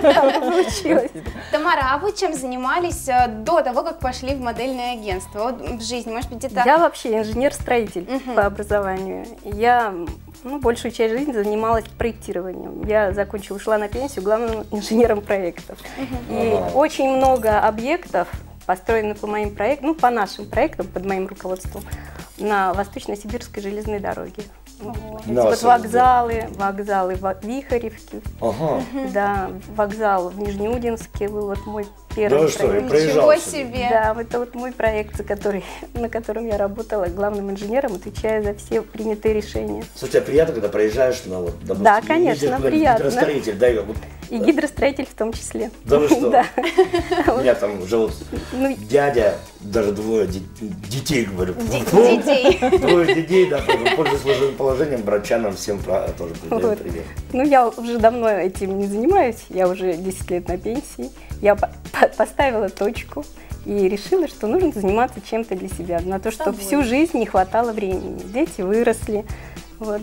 Тамара, а вы чем занимались до того, как пошли в модельное агентство? Вот в жизни, может быть, где-то... Я вообще инженер-строитель по образованию. Я большую часть жизни занималась проектированием. Я ушла на пенсию главным инженером проектов. И очень много объектов построены по моим проектам, по нашим проектам, под моим руководством, на Восточно-Сибирской железной дороге. Вот вокзалы в Вихаревке, да, вокзал в Нижнеудинске был вот мой первый проект. Ничего себе! Да, это вот мой проект, на котором я работала главным инженером, отвечая за все принятые решения. Слушай, тебе приятно, когда проезжаешь на допустим, да, конечно, приятно. Гидростроитель, да, и гидростроитель в том числе. Да вы что? Да. У меня там живут дядя, даже 2 детей, говорю. Детей. 2 детей, да, пользуясь сложным положением, братчанам всем тоже передаем привет. Ну, я уже давно этим не занимаюсь, я уже 10 лет на пенсии. Я поставила точку и решила, что нужно заниматься чем-то для себя, на то, что всю жизнь не хватало времени. Дети выросли, вот.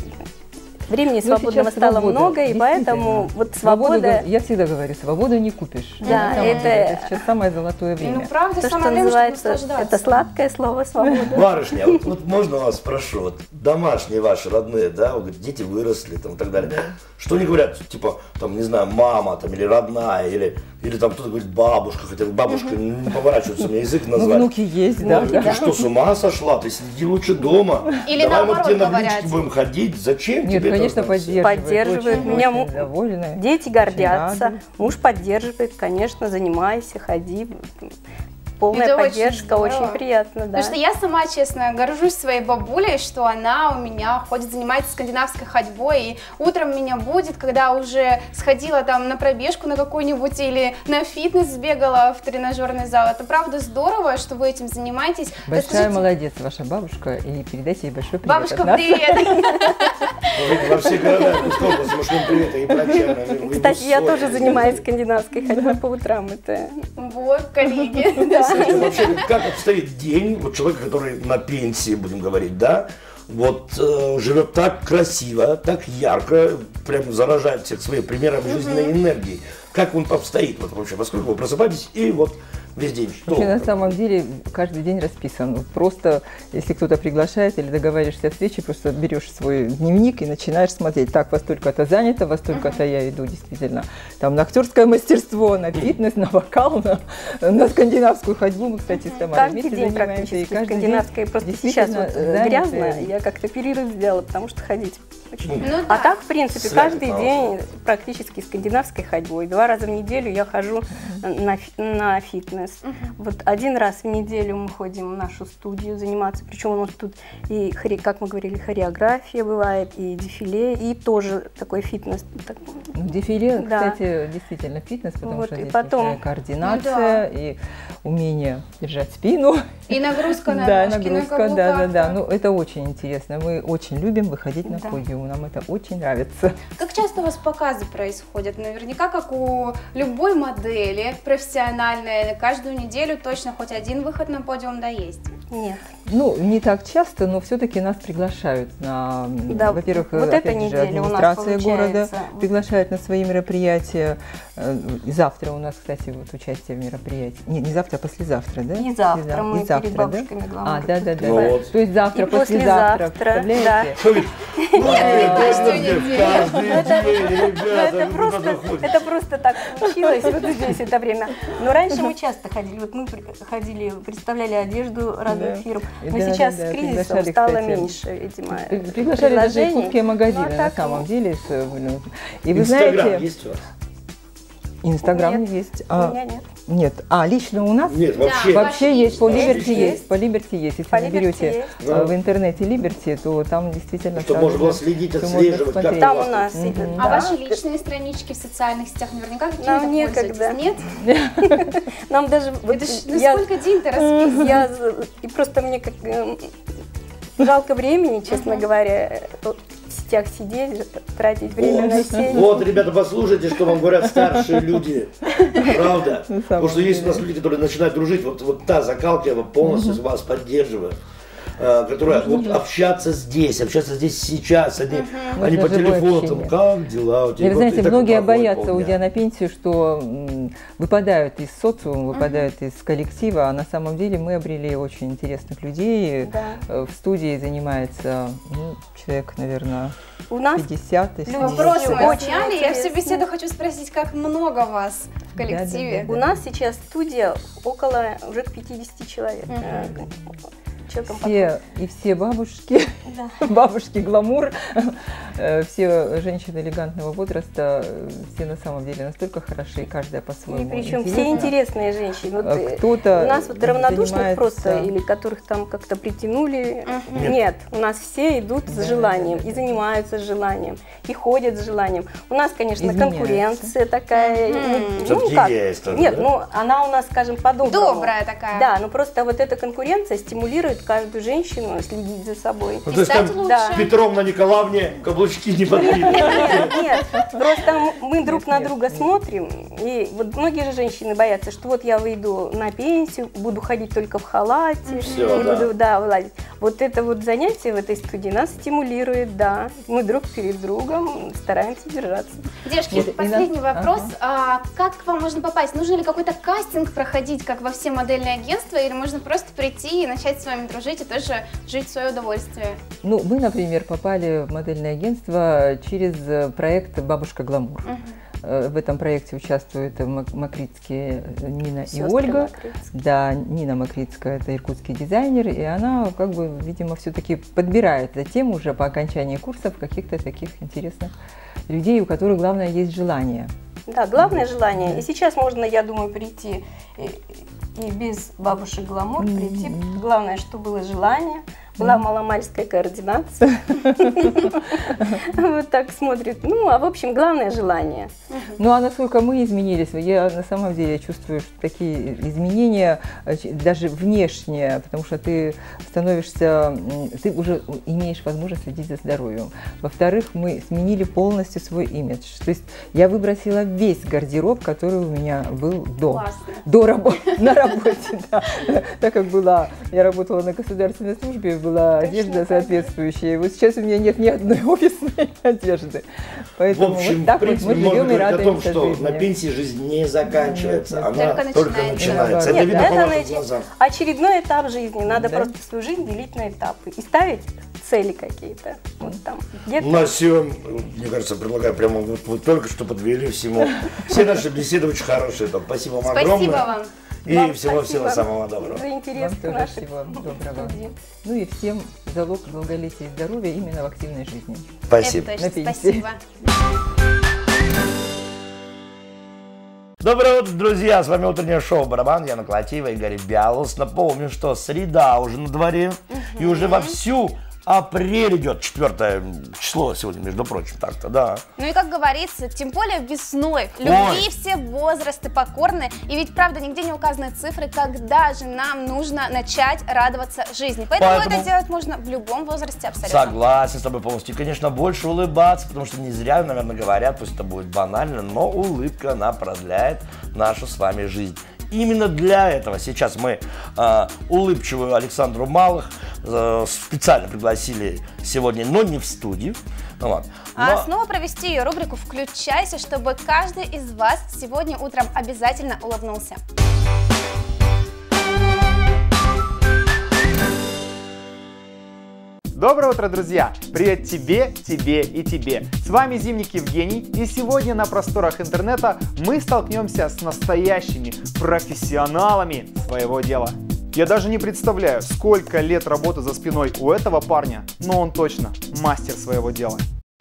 Времени свободного стало много, и поэтому вот свобода... Я всегда говорю, свободу не купишь. Да, это сейчас самое золотое время. Ну, правда, то, самое что время, чтобы называется, наслаждаться. это сладкое слово «свобода». Барышня, вот можно вас спрошу, вот домашние ваши, родные, да, вы говорите, дети выросли там и так далее. Что они говорят, типа, там, не знаю, мама там, или родная, или там кто-то говорит бабушка, хотя бабушка не поворачивается, у меня язык назвать. Ну, внуки есть, да. Ты что, с ума сошла? Ты сиди лучше дома. Или давай мы к тебе на наоборот блинчики будем ходить. Зачем Нет, тебе конечно, это? Поддерживает. Меня довольны. Дети гордятся, муж поддерживает, конечно, занимайся, ходи. Полная это поддержка, очень приятно, да. Потому что я сама, честно, горжусь своей бабулей, что она у меня ходит, занимается скандинавской ходьбой, и утром меня будет, когда уже сходила там на пробежку на какую-нибудь или на фитнес сбегала в тренажерный зал. Это правда здорово, что вы этим занимаетесь. Большая молодец ваша бабушка, и передайте ей большой привет. Бабушка, привет! Во все города Псковской шлем привет, и прочерно. Кстати, я тоже занимаюсь скандинавской ходьбой по утрам. Вот, коллеги. Вообще, как обстоит день вот человека, который на пенсии, будем говорить, да, вот живет так красиво, так ярко, прям заражает всех своим примером жизненной энергии. Как он обстоит вот вообще, поскольку вы просыпаетесь и вот весь день? Что? Вообще, на самом деле каждый день расписан. Просто если кто-то приглашает или договариваешься о встрече, просто берешь свой дневник и начинаешь смотреть. Так, во столько-то занято, во столько-то я иду действительно там на актерское мастерство, на фитнес, на вокал, на скандинавскую ходьбу. Мы, кстати, с Тамарой каждый день практически скандинавская. Просто сейчас вот грязно, я как-то перерыв сделала, потому что ходить очень. А так, в принципе, каждый день практически скандинавской ходьбой. 2 раза в неделю я хожу на фитнес. Вот 1 раз в неделю мы ходим в нашу студию заниматься. Причем у нас тут и, как мы говорили, хореография бывает, и дефиле, и тоже такой фитнес. Дефиле, кстати, действительно фитнес, потому вот, что здесь потом координация и умение держать спину. И нагрузка на да, ножки, нагрузка, на да. Ну, это очень интересно. Мы очень любим выходить на подиум. Нам это очень нравится. Как часто у вас показы происходят? Наверняка, как у любой модели профессиональной, каждую неделю точно хоть 1 выход на подиум есть? Нет. Ну, не так часто, но все-таки нас приглашают на, во-первых, вот опять же, администрация города приглашает на свои мероприятия. Завтра у нас, кстати, вот участие в мероприятии. Не завтра, а послезавтра, да? И завтра мы и завтра, перед бабушками главное. Да. Вот. То есть завтра, послезавтра, представляете? Это просто так получилось вот здесь это время. Но раньше мы часто ходили. Вот мы ходили, представляли одежду разных фирм. Но сейчас с кризисом стало меньше, видимо, приглашали даже и кубки магазины на самом деле. И вы знаете, есть у вас? Инстаграм есть. У меня нет. Нет. Лично у нас? Нет, вообще. Вообще есть, по Liberty есть. По Liberty есть. Если наберете в интернете Liberty, то там действительно... Что можно было следить, отслеживать. Там у нас. А ваши личные странички в социальных сетях наверняка какие-то нам некогда. Нет? Нам даже... Сколько день-то расписан? И просто мне как жалко времени, честно говоря, в сетях сидеть, тратить время на сеть. Вот, ребята, послушайте, что вам говорят старшие люди. Правда. Потому что есть у нас люди, которые начинают дружить. Вот та закалка, я полностью вас поддерживаю. Которая общаться здесь сейчас, а не по телефону, там, как дела у тебя. И вы знаете, многие боятся, уйдя на пенсию, что выпадают из социума, выпадают из коллектива, а на самом деле мы обрели очень интересных людей. В студии занимается человек, наверное, у нас 50. Вопросы мы сняли, я всю беседу хочу спросить, как много вас в коллективе? У нас сейчас студия около уже 50 человек. Все бабушки, бабушки гламур, все женщины элегантного возраста, все на самом деле настолько хороши, и каждая по-своему. И причем все интересные женщины. Кто-то у нас вот равнодушных просто, или которых там как-то притянули. Нет, у нас все идут с желанием и занимаются с желанием, и ходят с желанием. У нас, конечно, конкуренция такая. Нет, она у нас, скажем, по-доброму. Добрая такая. Да, но просто вот эта конкуренция стимулирует каждую женщину следить за собой. То есть там Петровна Николаевне каблучки не подбили? Нет, просто мы друг на друга смотрим, и вот многие же женщины боятся, что вот я выйду на пенсию, буду ходить только в халате, и буду, вылазить. Вот это вот занятие в этой студии нас стимулирует, мы друг перед другом стараемся держаться. Девушки, последний вопрос. Как к вам можно попасть? Нужно ли какой-то кастинг проходить, как во все модельные агентства, или можно просто прийти и начать с вами дружить и тоже жить в свое удовольствие? Ну, мы, например, попали в модельное агентство через проект «Бабушка Гламур». В этом проекте участвуют Макритские Нина и Ольга. Да, Нина Макритская – это иркутский дизайнер, и она, как бы, видимо, все-таки подбирает затем уже по окончании курсов каких-то таких интересных людей, у которых главное есть желание. Да, главное желание. И сейчас можно, я думаю, прийти и без бабушек гламур прийти. Главное, что было желание, была маломальская координация. Вот так смотрит. А в общем, главное желание. Ну, а насколько мы изменились, я на самом деле чувствую, что такие изменения, даже внешние, потому что ты становишься, ты уже имеешь возможность следить за здоровьем. Во-вторых, мы сменили полностью свой имидж. То есть я выбросила весь гардероб, который у меня был на работе. Так как я работала на государственной службе, была одежда соответствующая. Вот сейчас у меня нет ни одной офисной одежды. Поэтому в общем, вот так в принципе, вот мы живем и радуемся о том, что жизни. на пенсии жизнь не заканчивается, она только начинается. Нет, видно по это вашим глазам. очередной этап жизни. Надо просто свою жизнь делить на этапы и ставить цели какие-то. Вот там. У нас все, мне кажется, предлагаю прямо вот только что подвели всему. Все наши беседы очень хорошие. Спасибо вам огромное. Спасибо вам. И всего-всего самого доброго. За интерес к тоже всего доброго. Ну и всем залог долголетия и здоровья именно в активной жизни. Спасибо. Это точно. Спасибо. Доброе утро, друзья! С вами утреннее шоу «Барабан». Яна Колотиева, Игорь Бялус. Напомню, что среда уже на дворе. И уже вовсю апрель идет, 4 число сегодня, между прочим, так-то, да. Ну и как говорится, тем более весной, любви все возрасты покорны, и ведь правда нигде не указаны цифры, когда же нам нужно начать радоваться жизни. Поэтому это делать можно в любом возрасте абсолютно. Согласен с тобой полностью. И, конечно, больше улыбаться, потому что не зря, наверное, говорят, пусть это будет банально, но улыбка, она продляет нашу с вами жизнь. Именно для этого сейчас мы улыбчивую Александру Малых специально пригласили сегодня, но не в студию. Вот. А снова провести ее рубрику «Включайся», чтобы каждый из вас сегодня утром обязательно улыбнулся. Доброе утро, друзья! Привет тебе, тебе и тебе! С вами Зимник Евгений, и сегодня на просторах интернета мы столкнемся с настоящими профессионалами своего дела. Я даже не представляю, сколько лет работы за спиной у этого парня, но он точно мастер своего дела.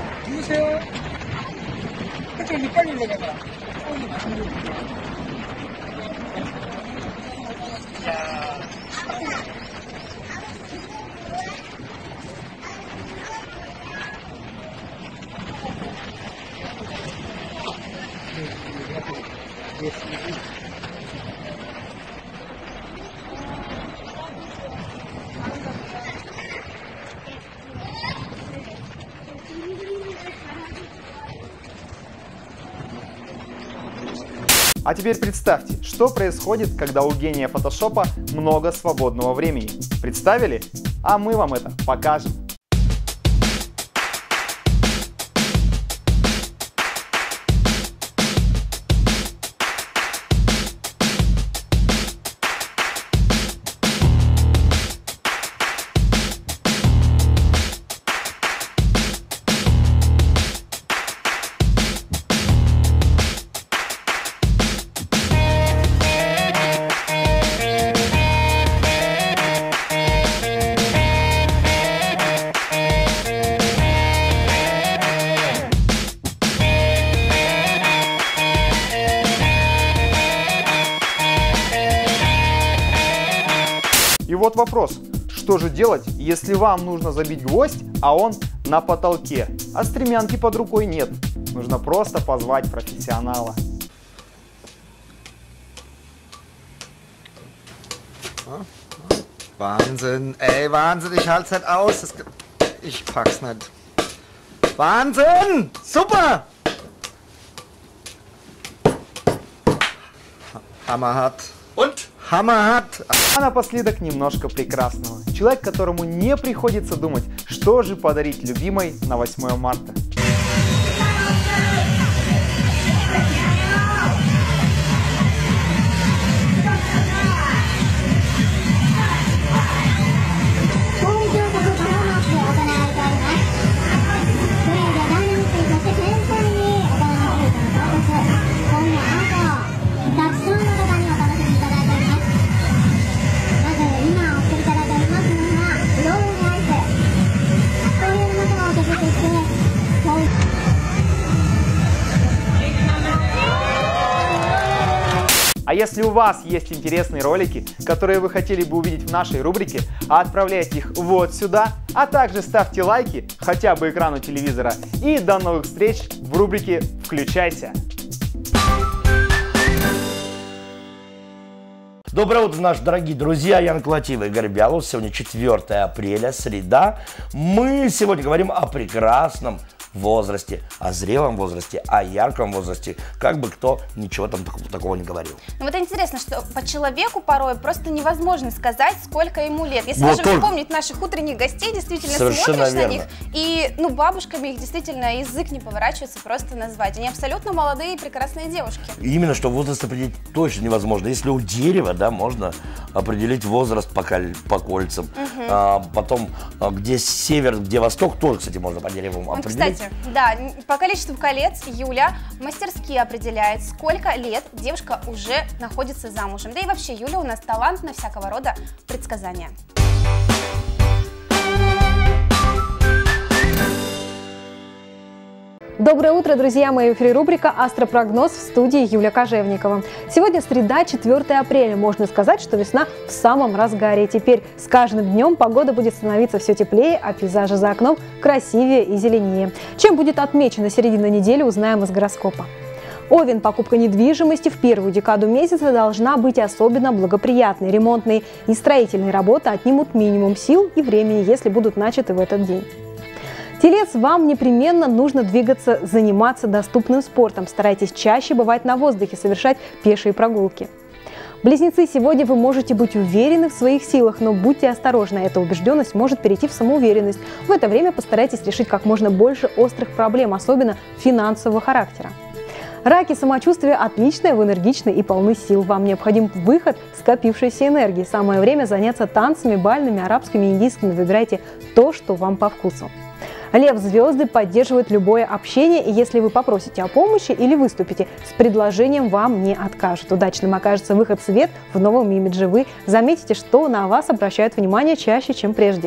А теперь представьте, что происходит, когда у гения фотошопа много свободного времени. Представили? А мы вам это покажем. И вот вопрос, что же делать, если вам нужно забить гвоздь, а он на потолке, а стремянки под рукой нет? Нужно просто позвать профессионала. Wahnsinn, ey, Wahnsinn, ich halte es nicht aus. Ich pack's nicht. Wahnsinn! Super! Hammerhart. Und? Hammerhart. А напоследок немножко прекрасного. Человек, которому не приходится думать, что же подарить любимой на 8 марта. А если у вас есть интересные ролики, которые вы хотели бы увидеть в нашей рубрике, отправляйте их вот сюда, а также ставьте лайки хотя бы экрану телевизора. И до новых встреч в рубрике «Включайся». Доброе утро, наши дорогие друзья. Яна Колотиева, Игорь Бялус. Сегодня 4 апреля, среда. Мы сегодня говорим о прекрасном возрасте, о зрелом возрасте, о ярком возрасте, как бы кто ничего там такого не говорил. Ну вот интересно, что по человеку порой просто невозможно сказать, сколько ему лет. Если Вот даже вспомнить наших утренних гостей, действительно совершенно смотришь верно. на них, и ну бабушками их действительно язык не поворачивается просто назвать. Они абсолютно молодые и прекрасные девушки. Именно что возраст определить точно невозможно. Если у дерева, да, можно определить возраст по кольцам. Потом, где север, где восток, тоже, кстати, можно по дереву определить. Кстати, да, по количеству колец Юля мастерски определяет, сколько лет девушка уже находится замужем. Да и вообще, Юля у нас талант на всякого рода предсказания. Доброе утро, друзья мои! В эфире рубрика «Астропрогноз» в студии Юлия Кожевникова. Сегодня среда, 4 апреля. Можно сказать, что весна в самом разгаре. Теперь с каждым днем погода будет становиться все теплее, а пейзажи за окном красивее и зеленее. Чем будет отмечена середина недели, узнаем из гороскопа. Овен. Покупка недвижимости в первую декаду месяца должна быть особенно благоприятной. Ремонтные и строительные работы отнимут минимум сил и времени, если будут начаты в этот день. Телец, вам непременно нужно двигаться, заниматься доступным спортом. Старайтесь чаще бывать на воздухе, совершать пешие прогулки. Близнецы, сегодня вы можете быть уверены в своих силах, но будьте осторожны, эта убежденность может перейти в самоуверенность. В это время постарайтесь решить как можно больше острых проблем, особенно финансового характера. Раки, самочувствие отличное, вы энергичны и полны сил. Вам необходим выход скопившейся энергии. Самое время заняться танцами, бальными, арабскими, индийскими. Выбирайте то, что вам по вкусу. Лев, звезды поддерживают любое общение, и если вы попросите о помощи или выступите с предложением, вам не откажут. Удачным окажется выход в свет в новом имидже. Вы заметите, что на вас обращают внимание чаще, чем прежде.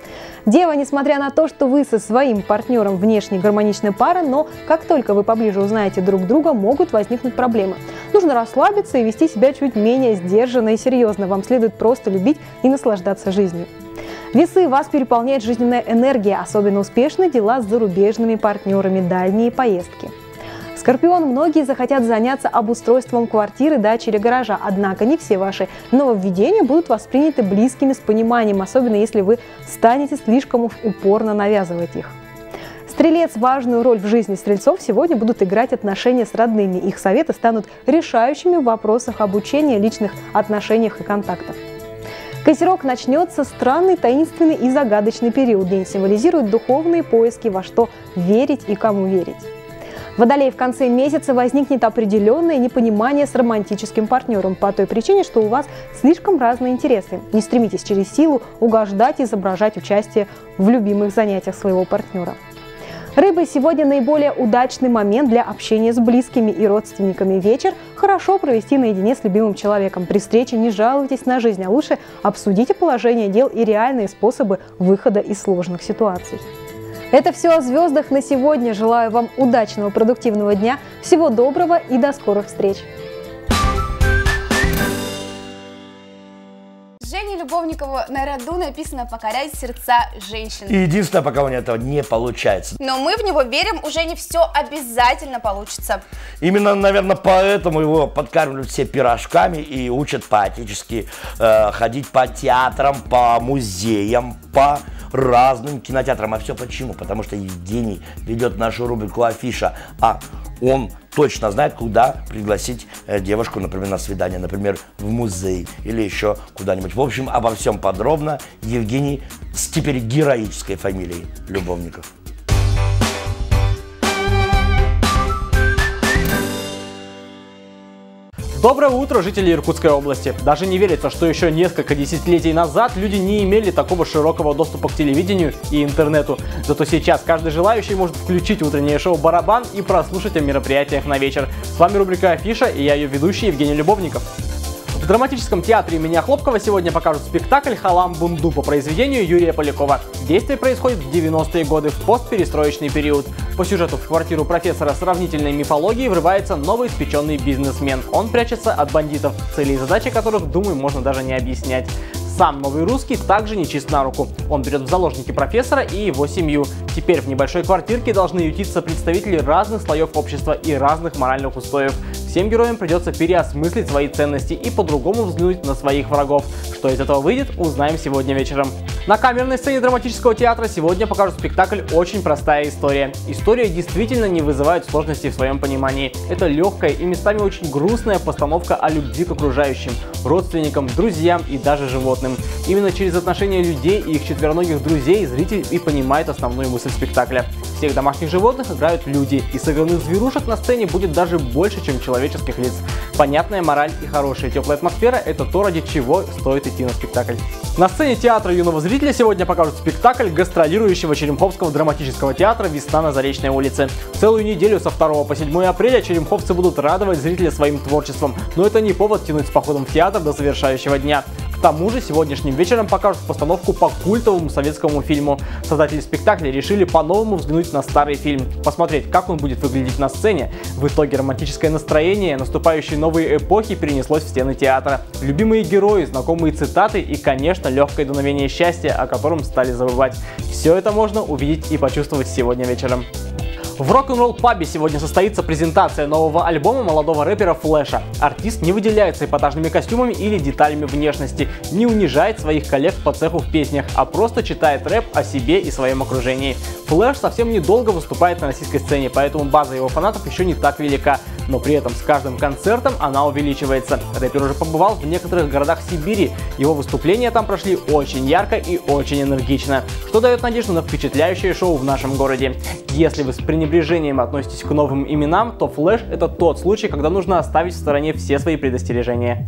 Дева, несмотря на то, что вы со своим партнером внешне гармоничная пара, но как только вы поближе узнаете друг друга, могут возникнуть проблемы. Нужно расслабиться и вести себя чуть менее сдержанно и серьезно. Вам следует просто любить и наслаждаться жизнью. Весы, вас переполняет жизненная энергия, особенно успешны дела с зарубежными партнерами, дальние поездки. Скорпион, многие захотят заняться обустройством квартиры, дачи или гаража, однако не все ваши нововведения будут восприняты близкими с пониманием, особенно если вы станете слишком уж упорно навязывать их. Стрелец, важную роль в жизни стрельцов сегодня будут играть отношения с родными. Их советы станут решающими в вопросах обучения, личных отношениях и контактов. Козерог, начнется странный, таинственный и загадочный период. День символизирует духовные поиски, во что верить и кому верить. Водолей, в конце месяца возникнет определенное непонимание с романтическим партнером по той причине, что у вас слишком разные интересы. Не стремитесь через силу угождать и изображать участие в любимых занятиях своего партнера. Рыбы, сегодня наиболее удачный момент для общения с близкими и родственниками. Вечер хорошо провести наедине с любимым человеком. При встрече не жалуйтесь на жизнь, а лучше обсудите положение дел и реальные способы выхода из сложных ситуаций. Это все о звездах на сегодня. Желаю вам удачного, продуктивного дня. Всего доброго и до скорых встреч. Жене Любовникову на роду написано покорять сердца женщин. И единственное, пока у него этого не получается. Но мы в него верим, уже не все обязательно получится. Именно, наверное, поэтому его подкармливают все пирожками и учат по-отечески ходить по театрам, по музеям, по разным кинотеатрам. А все почему? Потому что Евгений ведет нашу рубрику «Афиша», а он точно знает, куда пригласить девушку, например, на свидание, например, в музей или еще куда-нибудь. В общем, обо всем подробно Евгений с теперь героической фамилией Любовников. Доброе утро, жители Иркутской области. Даже не верится, что еще несколько десятилетий назад люди не имели такого широкого доступа к телевидению и интернету. Зато сейчас каждый желающий может включить утреннее шоу «Барабан» и прослушать о мероприятиях на вечер. С вами рубрика «Афиша» и я ее ведущий Евгений Любовников. В драматическом театре имени Хлопкова сегодня покажут спектакль «Халам Бунду» по произведению Юрия Полякова. Действие происходит в 90-е годы, в постперестроечный период. По сюжету в квартиру профессора сравнительной мифологии врывается новоиспеченный бизнесмен. Он прячется от бандитов, цели и задачи которых, думаю, можно даже не объяснять. Сам новый русский также не чист на руку. Он берет в заложники профессора и его семью. Теперь в небольшой квартирке должны ютиться представители разных слоев общества и разных моральных устоев. Всем героям придется переосмыслить свои ценности и по-другому взглянуть на своих врагов. Что из этого выйдет, узнаем сегодня вечером. На камерной сцене драматического театра сегодня покажут спектакль «Очень простая история». История действительно не вызывает сложностей в своем понимании. Это легкая и местами очень грустная постановка о любви к окружающим, родственникам, друзьям и даже животным. Именно через отношения людей и их четвероногих друзей зритель и понимает основную мысль спектакля. Всех домашних животных играют люди, и сыгранных зверушек на сцене будет даже больше, чем человеческих лиц. Понятная мораль и хорошая теплая атмосфера – это то, ради чего стоит идти на спектакль. На сцене театра юного зрителя сегодня покажут спектакль гастролирующего Черемховского драматического театра «Весна на Заречной улице». Целую неделю со 2 по 7 апреля черемховцы будут радовать зрителя своим творчеством, но это не повод тянуть с походом в театр до завершающего дня. К тому же сегодняшним вечером покажут постановку по культовому советскому фильму. Создатели спектакля решили по-новому взглянуть на старый фильм, посмотреть, как он будет выглядеть на сцене. В итоге романтическое настроение наступающей новой эпохи перенеслось в стены театра. Любимые герои, знакомые цитаты и, конечно, легкое дуновение счастья, о котором стали забывать. Все это можно увидеть и почувствовать сегодня вечером. В рок-н-ролл пабе сегодня состоится презентация нового альбома молодого рэпера Флэша. Артист не выделяется эпатажными костюмами или деталями внешности, не унижает своих коллег по цеху в песнях, а просто читает рэп о себе и своем окружении. Флэш совсем недолго выступает на российской сцене, поэтому база его фанатов еще не так велика, но при этом с каждым концертом она увеличивается. Рэпер уже побывал в некоторых городах Сибири, его выступления там прошли очень ярко и очень энергично, что дает надежду на впечатляющее шоу в нашем городе. Если вы с пренебрежением относитесь к новым именам, то Флэш — это тот случай, когда нужно оставить в стороне все свои предостережения.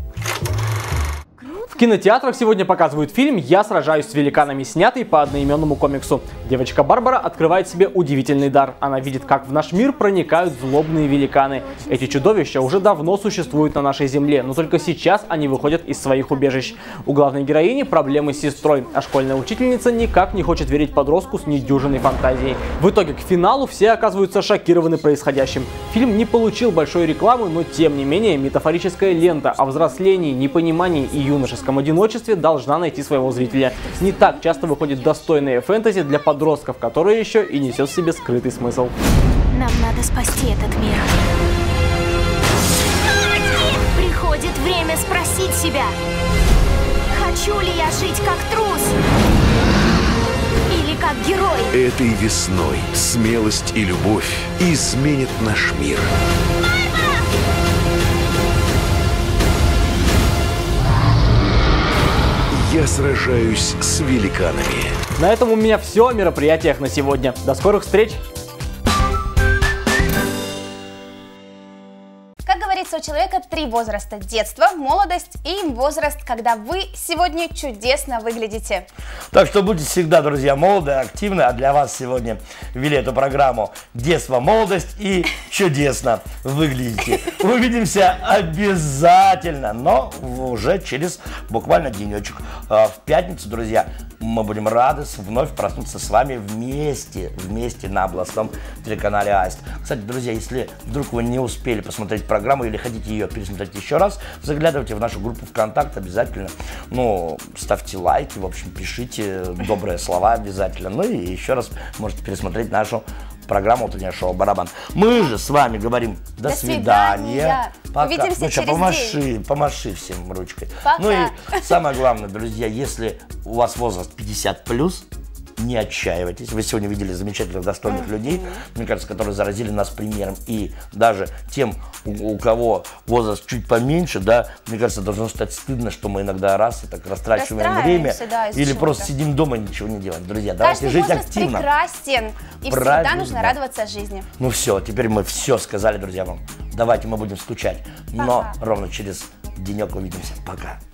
В кинотеатрах сегодня показывают фильм «Я сражаюсь с великанами», снятый по одноименному комиксу. Девочка Барбара открывает себе удивительный дар. Она видит, как в наш мир проникают злобные великаны. Эти чудовища уже давно существуют на нашей земле, но только сейчас они выходят из своих убежищ. У главной героини проблемы с сестрой, а школьная учительница никак не хочет верить подростку с недюжинной фантазией. В итоге к финалу все оказываются шокированы происходящим. Фильм не получил большой рекламы, но тем не менее метафорическая лента о взрослении, непонимании и юношеском одиночестве должна найти своего зрителя. Не так часто выходит достойное фэнтези для подростков, которое еще и несет в себе скрытый смысл. Нам надо спасти этот мир. Приходит время спросить себя, хочу ли я жить как трус или как герой. Этой весной смелость и любовь изменят наш мир. Я сражаюсь с великанами. На этом у меня все о мероприятиях на сегодня. До скорых встреч! Как говорится, у человека 3 возраста: детство, молодость и возраст, когда вы сегодня чудесно выглядите. Так что будьте всегда, друзья, молоды, активны, а для вас сегодня ввели эту программу «Детство, молодость» и чудесно выглядите. Увидимся обязательно, но уже через буквально денечек. В пятницу, друзья, мы будем рады вновь проснуться с вами вместе на областном телеканале Аист. Кстати, друзья, если вдруг вы не успели посмотреть программу или хотите ее пересмотреть еще раз, заглядывайте в нашу группу ВКонтакте обязательно. Ну, ставьте лайки, в общем, пишите добрые слова обязательно. Ну и еще раз можете пересмотреть нашу программу «Утреннее шоу Барабан». Мы же с вами говорим до свидания. Пока. Увидимся через день. Помаши всем ручкой. Пока. Ну и самое главное, друзья, если у вас возраст 50+, не отчаивайтесь. Вы сегодня видели замечательных, достойных людей, мне кажется, которые заразили нас примером. И даже тем, у кого возраст чуть поменьше, да, мне кажется, должно стать стыдно, что мы иногда раз и так растрачиваем время, да, или просто сидим дома и ничего не делаем. Друзья, давайте жить активно. Прекрасен, и всегда нужно радоваться жизни. Ну все, теперь мы все сказали, друзья, вам. Давайте мы будем скучать, но ровно через денек увидимся. Пока.